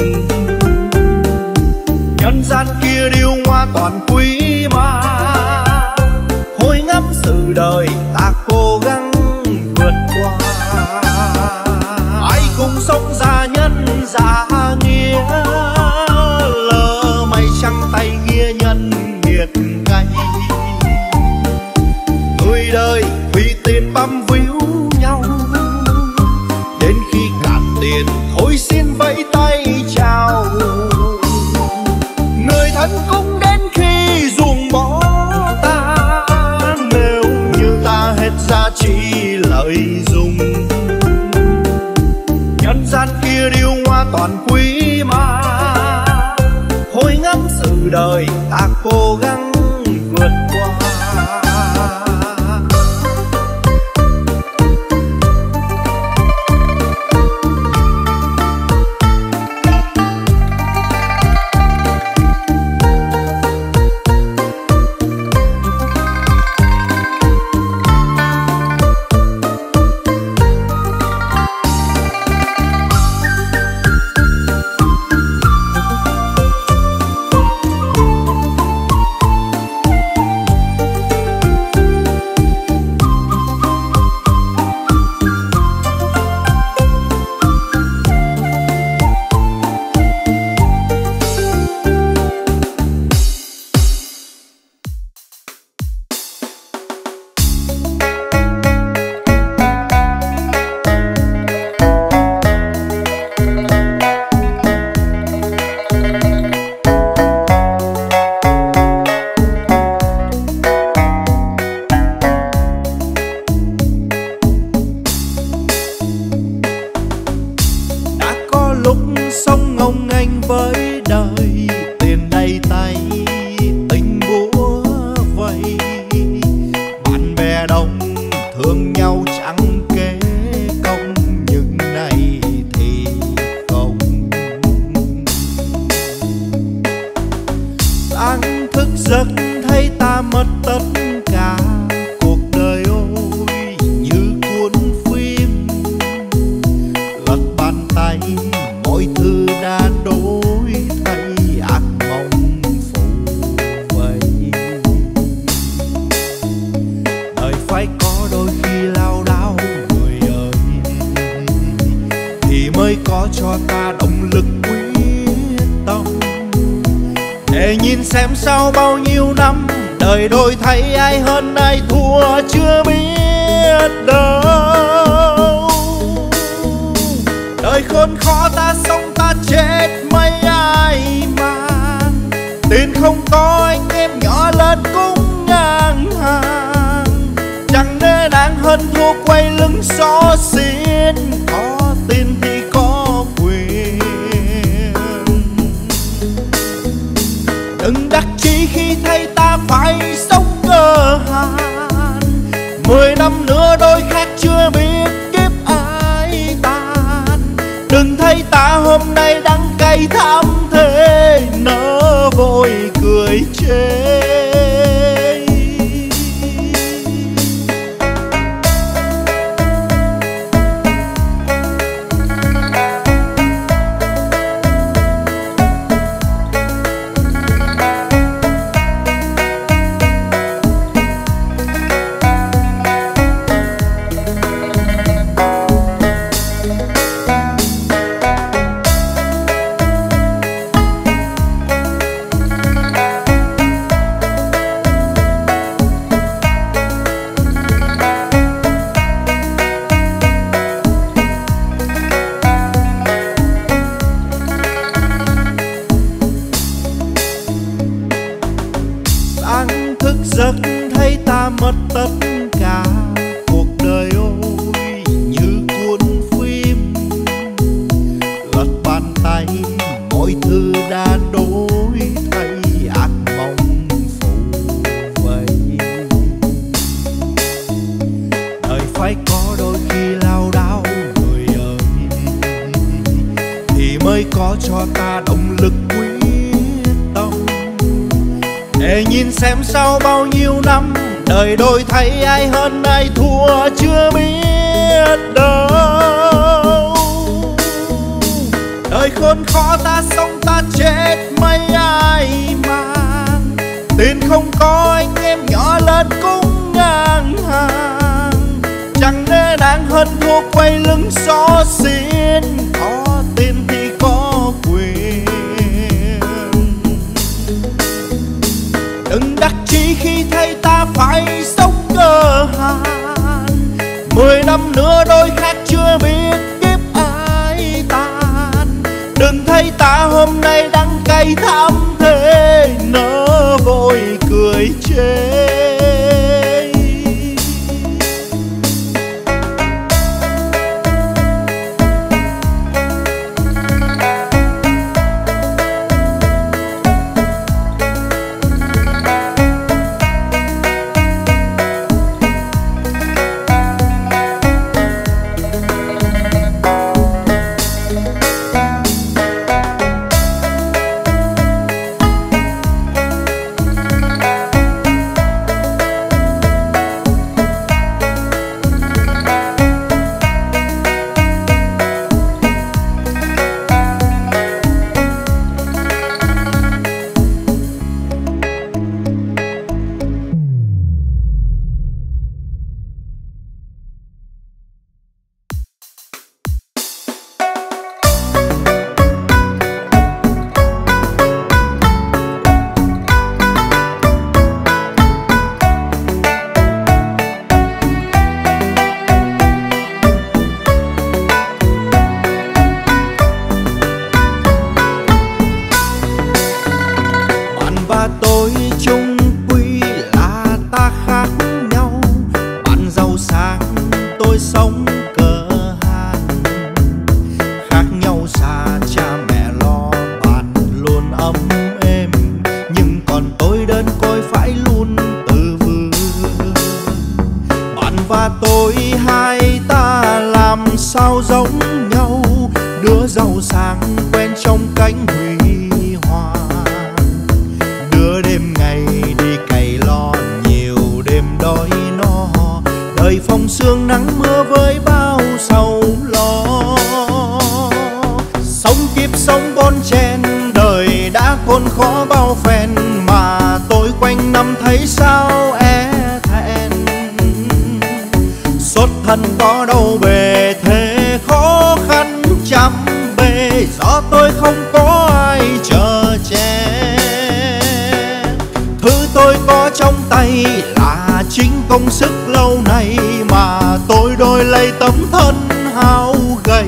Nhân gian kia điêu hoa toàn quý mà, hồi ngắm sự đời ta cố gắng vượt qua. Ai cùng sống ra nhân giả nghĩa, lỡ mây trắng tay nghĩa nhân nghiệt gay. Người đời vì tiền băm víu nhau, đến khi cạn tiền thôi xin vẫy tay chào. Người thân cũng đến khi ruồng bỏ ta, nếu như ta hết giá trị lợi dụng. Nhân gian kia điêu hoa toàn quý mà, hồi ngắm sự đời ta cố gắng vượt qua. đó cho ta động lực quyết tâm, để nhìn xem sau bao nhiêu năm đời đổi thay, ai hơn ai thua chưa biết đâu. Đời khốn khó ta sống ta chết mấy ai mang, tiền không có anh em nhỏ lớn cũng ngang hàng. Chẳng nên đáng hơn thua quay lưng xó xin, có tiền thì có quyền. Đừng đắc chí khi thấy ta phải sống cơ hàn, 10 năm nữa đôi khác chưa biết kiếp ai tan. Đừng thấy ta hôm nay đắng cay thắm thế, nỡ vội cười chê. Sao giống nhau, đứa giàu sang quen trong cánh huy hoàng, đứa đêm ngày đi cày lo nhiều đêm đói no, đời phong sương nắng mưa với bao sầu lo. Sống kiếp sống bon chen, đời đã khốn khó bao phen, mà tôi quanh năm thấy sao e thẹn. Xuất thân có đâu bề thế, khó khăn trăm bề, do tôi không có ai chở che. Thứ tôi có trong tay là chính công sức lâu nay, mà tôi đổi lấy tấm thân hao gầy.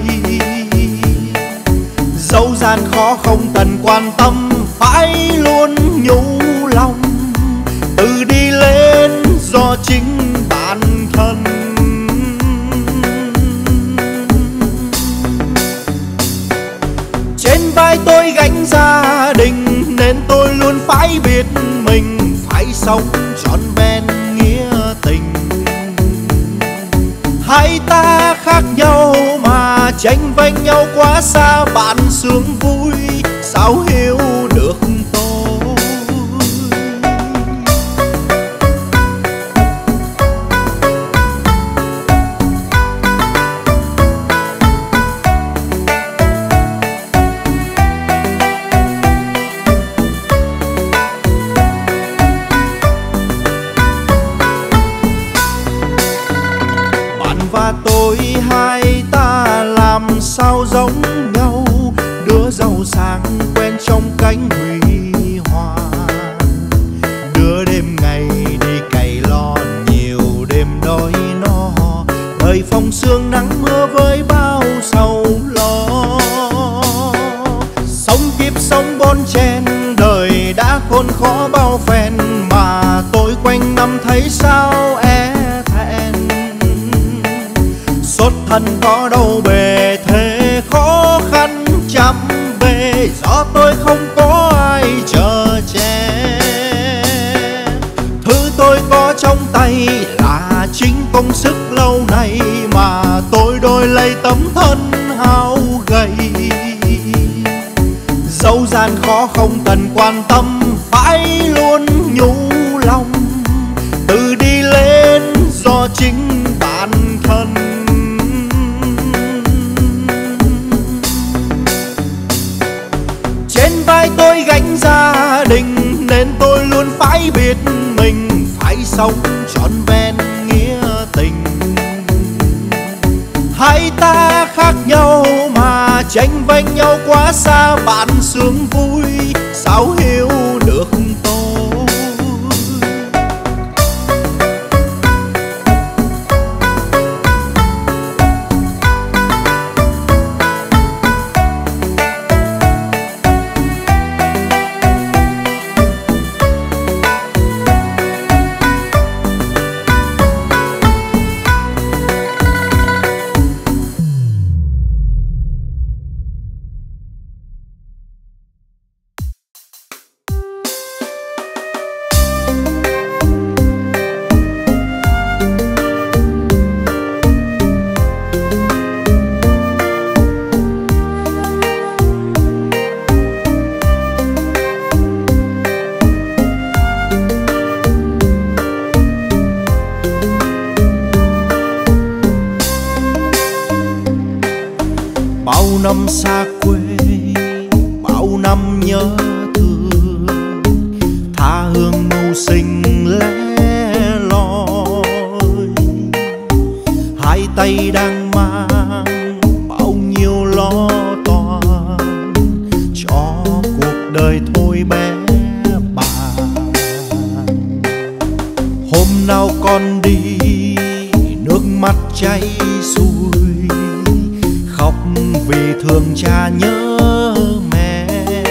Dẫu gian khó không cần quan tâm, phải luôn nhủ lòng, tự đi lên do chính bản thân. Trên vai tôi gánh gia đình, nên tôi luôn phải biết mình phải sống trọn vẹn nghĩa tình. Hai ta khác nhau mà tranh vênh nhau quá xa, bạn sướng vui sao hiểu được tôi. Và tôi hai ta làm sao giống nhau, đứa giàu sang quen trong cánh huy hoàng, đứa đêm ngày đi cày lo nhiều đêm đói no, đời phong sương nắng mưa với bao sầu lo. Sống kiếp sống bon chen, đời đã khốn khó bao phen, mà tôi quanh năm thấy sao e thẹn. Xuất thân có đâu bề thế, khó khăn trăm bề, do tôi không có ai chở che. Thứ tôi có trong tay là chính công sức lâu nay, mà tôi đổi lấy tấm thân hao gầy. quan tâm phải luôn nhủ lòng, tự đi lên do chính bản thân. Trên vai tôi gánh gia đình nên tôi luôn phải biết mình phải sống trọn vẹn nghĩa tình. Hai ta khác nhau mà tranh vênh nhau quá xa, bạn sướng vui sao hiểu được tôi. Bao năm xa quê, bao năm nhớ thương, tha hương mưu sinh lẻ loi. Hai tay đang mang bao nhiêu lo toan, cho cuộc đời thôi bé bàng. Hôm nào con đi, nước mắt chảy xuôi, khóc vì thương cha nhớ mẹ.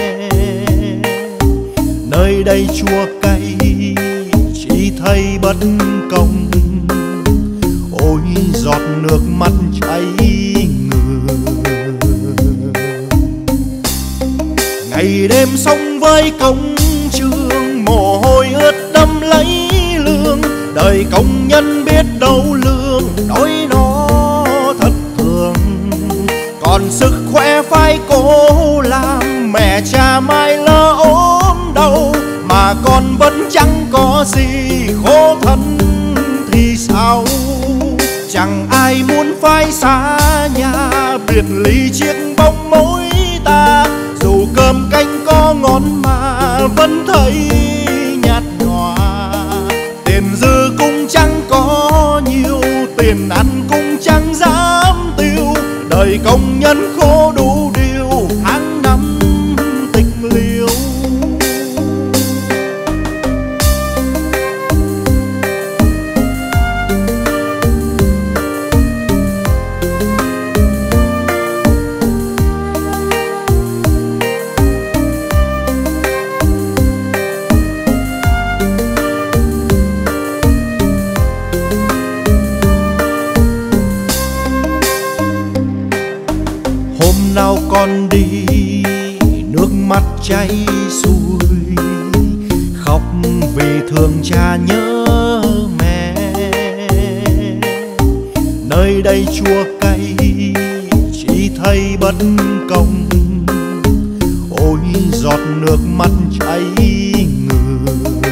Nơi đây chua cay chỉ thấy bất công, ôi giọt nước mắt chảy ngược. Ngày đêm sống với công trường, mồ hôi ướt đẫm lấy lương, đời công nhân biết đâu lương đói nó thật thường. Còn sức khỏe phải cố làm, mẹ cha mai lỡ ốm đau, mà con vẫn chẳng có gì khổ thân thì sao. Chẳng ai muốn phải xa nhà, biệt ly chiếc bóng mối ta. Dù cơm canh có ngon mà vẫn thấy nhạt nhòa, tiền dư cũng chẳng có nhiều, tiền ăn cũng chẳng dám tiêu. Đời công nhân khổ đủ điều, tháng năm tịch liêu. Hôm nào con đi, nước mắt chảy xuôi, khóc vì thương cha nhớ mẹ. Nơi đây chua cay chỉ thấy bất công, ôi giọt nước mắt chảy ngược.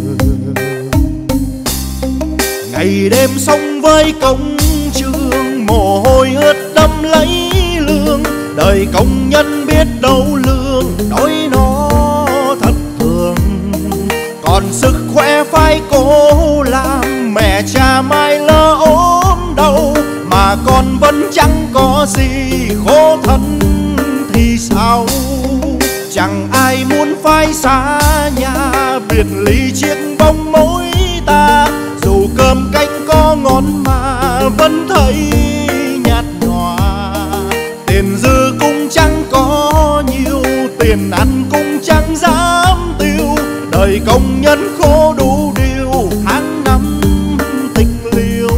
Ngày đêm sống với công trường, mồ hôi ướt đẫm lấy lương, đời công nhân biết đâu lương đói nó thật thường. Còn sức khỏe phải cố làm, mẹ cha mai lỡ ốm đau, mà con vẫn chẳng có gì khổ thân thì sao. Chẳng ai muốn phải xa nhà, biệt ly chiếc bóng mối ta. Dù cơm canh có ngon mà vẫn thấy nhạt nhòa, tiền dư cũng chẳng có nhiều, tiền ăn cũng chẳng dám tiêu. Đời công nhân khổ đủ điều, tháng năm tịch liêu.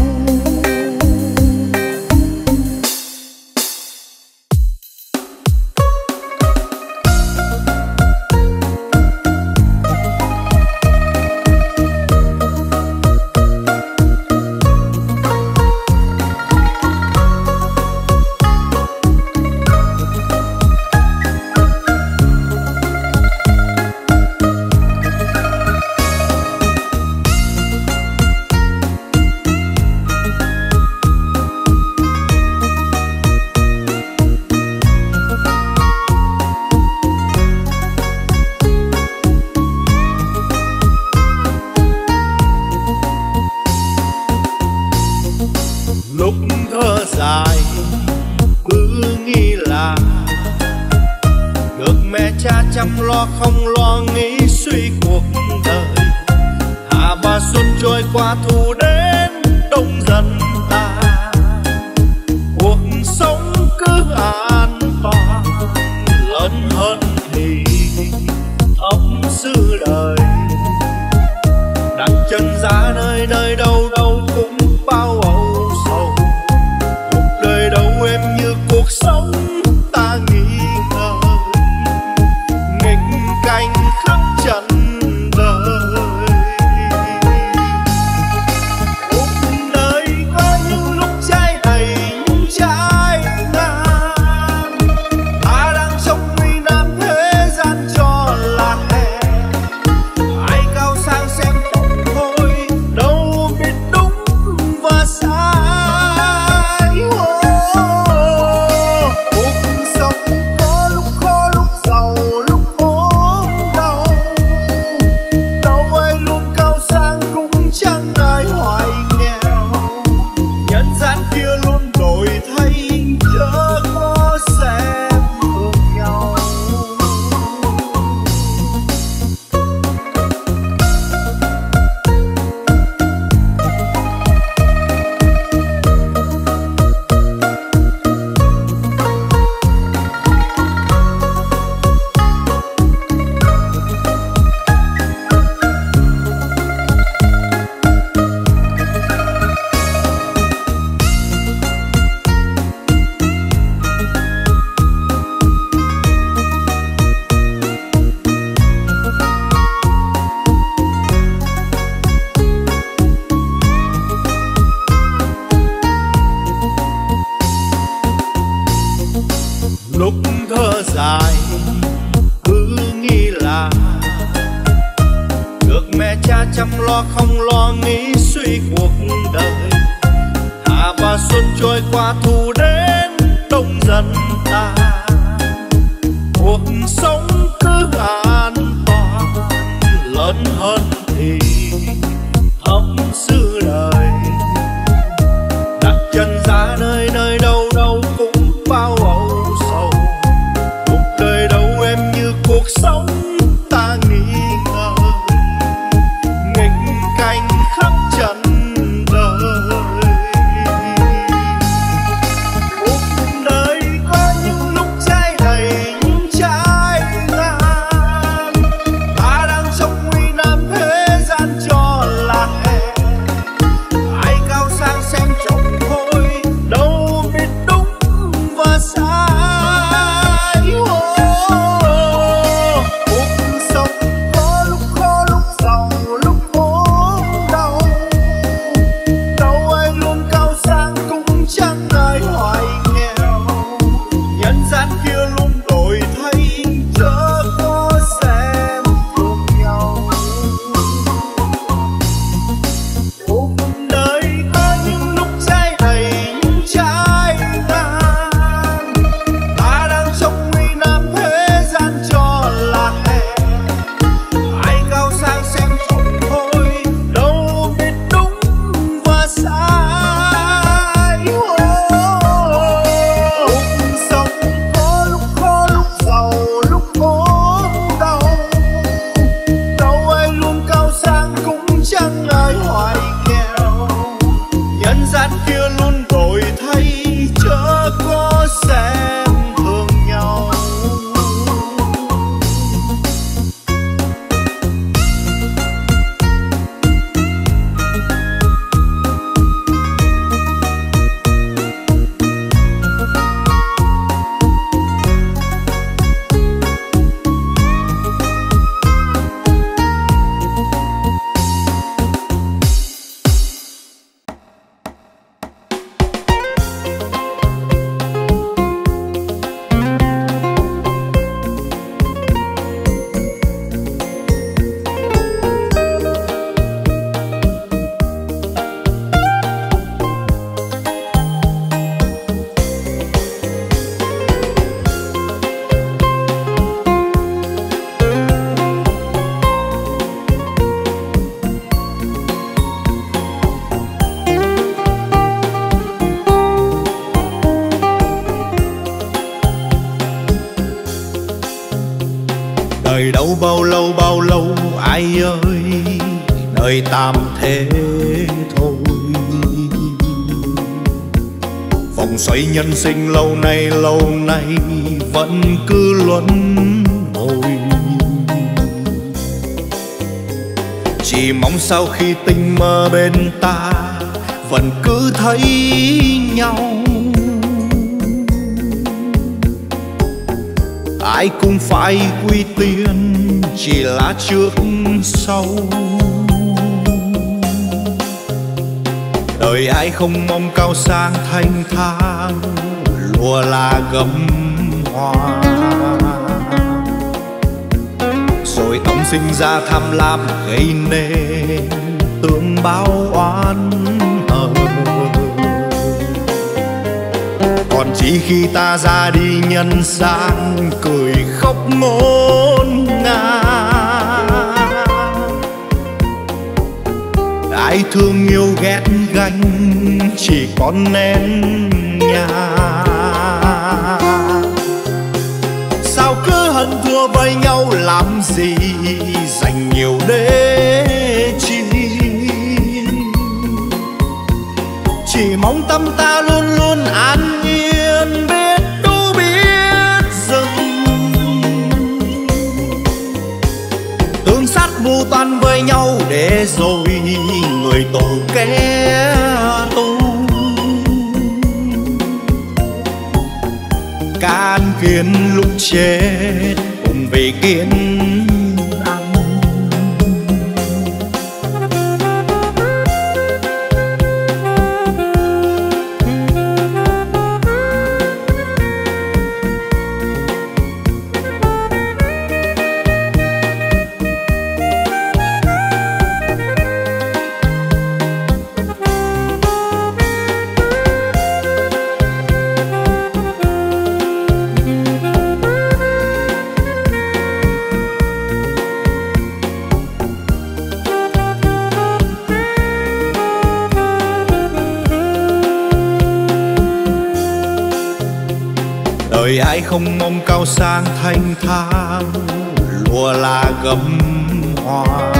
cha chăm lo không lo nghĩ suy cuộc đời. Hạ và xuân trôi qua thu đến đông dần ta, cuộc sống cứ an toàn. Lớn hơn thì thấm xứ đời, đặt chân ra nơi nơi đâu đâu cũng bao âu sầu. Cuộc đời đâu em như cuộc sống ta nghĩ ngợi, nghịch cảnh khắp trần đời. Cuộc đời có những lúc trái đầy những trái ngang, ta đang sống vì nam thế gian cho là hè. Ai cao sang xem tổng thôi, đâu biết đúng và sai. Cuộc sống có lúc khó lúc giàu lúc ốm đau, đâu ai luôn cao sang cũng chẳng ai hoài nghèo. Nhân gian kia luôn đổi thay, chớ có xem thường nhau. Lúc thơ dài cứ nghĩ là được mẹ cha chăm lo không lo nghĩ suy cuộc đời. Hạ và xuân trôi qua thu đến đông dần ta, cuộc sống cứ an toàn. Lớn hơn thì thấm xứ đời, đặt chân ra nơi nơi đâu đâu cũng bao âu sầu. Cuộc đời đâu em như cuộc sống ta nghĩ ngợi, nghịch cảnh khắp trần đời. Cuộc đời có đời tạm thế thôi. Vòng xoay nhân sinh lâu nay vẫn cứ luân hồi. Chỉ mong sau khi tình mơ bên ta vẫn cứ thấy nhau. Ai cũng phải quy tiên, chỉ là trước sau. Đời ai không mong cao sang thanh thang, lúa là gấm hoa. Rồi tâm sinh ra tham lam gây nên tương báo oán hờn. Còn chỉ khi ta ra đi nhân gian, cười khóc ngổn ngang. Ai thương yêu ghét ganh, chỉ còn nén nhang. Sao cứ hận thua với nhau làm gì, dành nhiều để chi. Chỉ mong tâm ta luôn luôn an nhiên, biết đủ biết dừng. Tương sát mưu toan với nhau để rồi người tội kẻ tu. Can kiên lúc chết cùng vì kiên ăn. Đời ai không mong cao sang thanh thang, lúa là gấm hoa.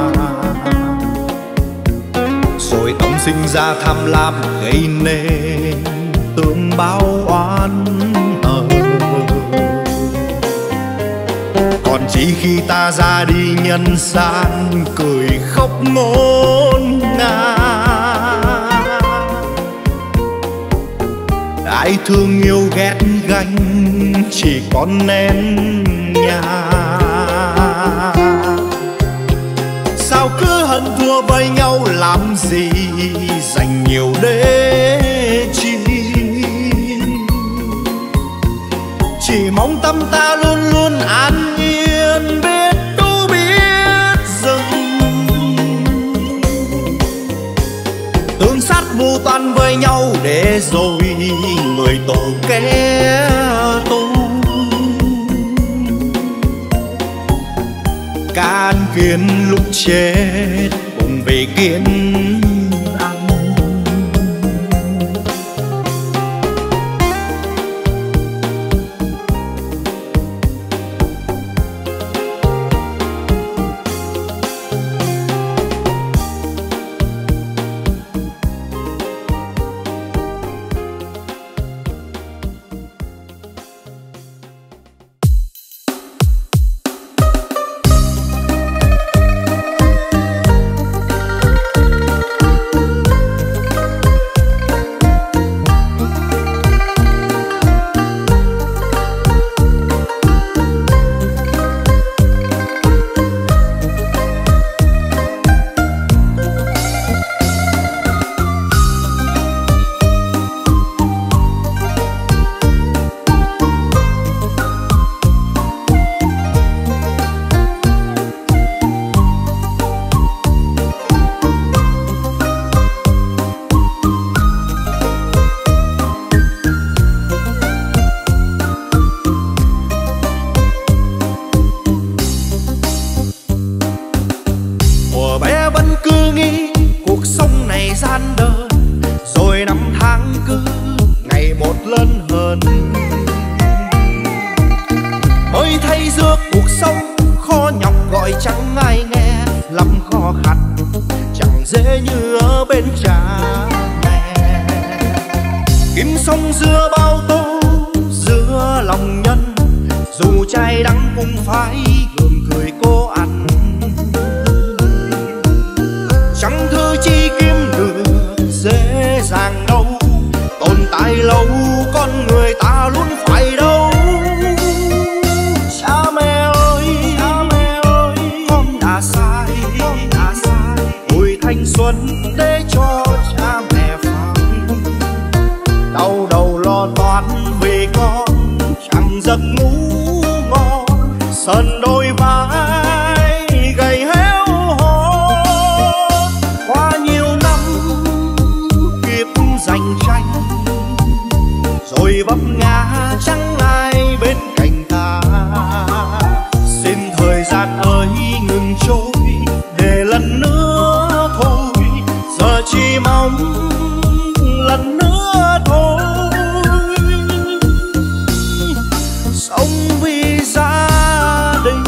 Rồi tâm sinh ra tham lam gây nên tương báo oán hờn. Còn chỉ khi ta ra đi nhân gian, cười khóc ngổn ngang. Ai thương yêu ghét ganh, chỉ còn nén nhang. Sao cứ hận thua với nhau làm gì, dành nhiều để chi. Chỉ mong tâm ta luôn luôn an nhiên, biết đủ biết dừng. Tương sát mưu toan với nhau để rồi người tội kẻ tu. Can kiên lúc chết cùng vì kiên ăn. mới thấy giữa cuộc sống khó nhọc gọi chẳng ai nghe, lắm khó khăn dễ như ở bên cha mẹ. Kim sông giữa bao tố, giữa lòng nhân, dù cay đắng cũng phải gượng cười cố ăn. Chẳng thứ chi kiếm được dễ dàng đâu, tồn tại lâu con người ta luôn phải đâu. Cha mẹ ơi, con đã sai, tuổi thanh xuân để cho cha mẹ phải đau đầu lo toan vì con chẳng giấc ngủ ngon. Sân đôi vai gầy héo hon, qua nhiều năm kiếp giành tranh, rồi vấp ngã chẳng ai bên cạnh ta. Xin thời gian ơi ngừng trôi để lần nữa thôi, giờ chỉ mong lần nữa thôi. Sống vì gia đình.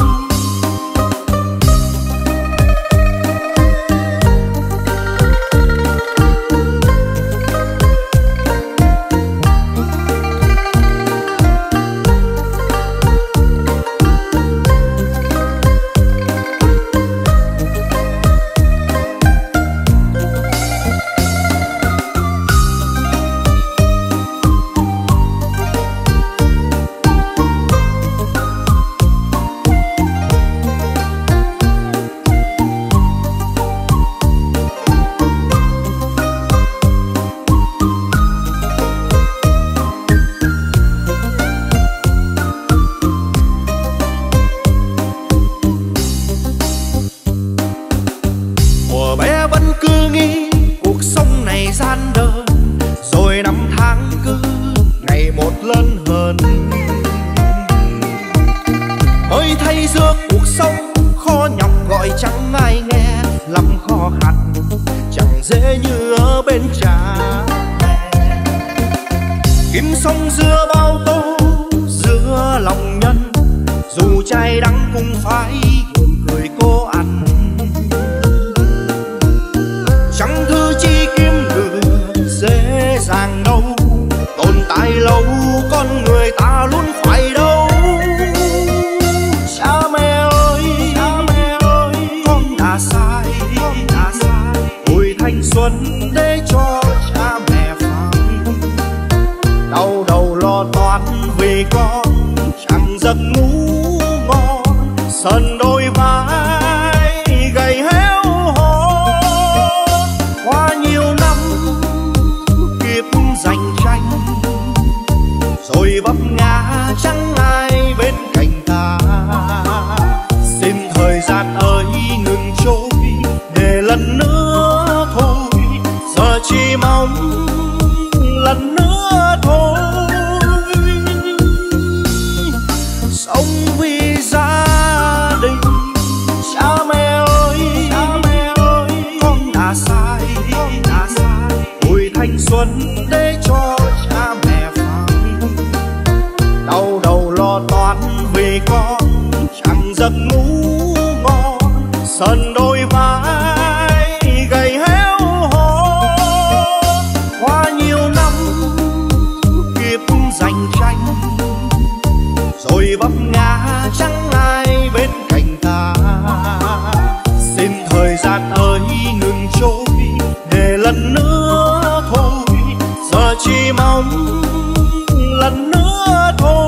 Chỉ mong lần nữa thôi.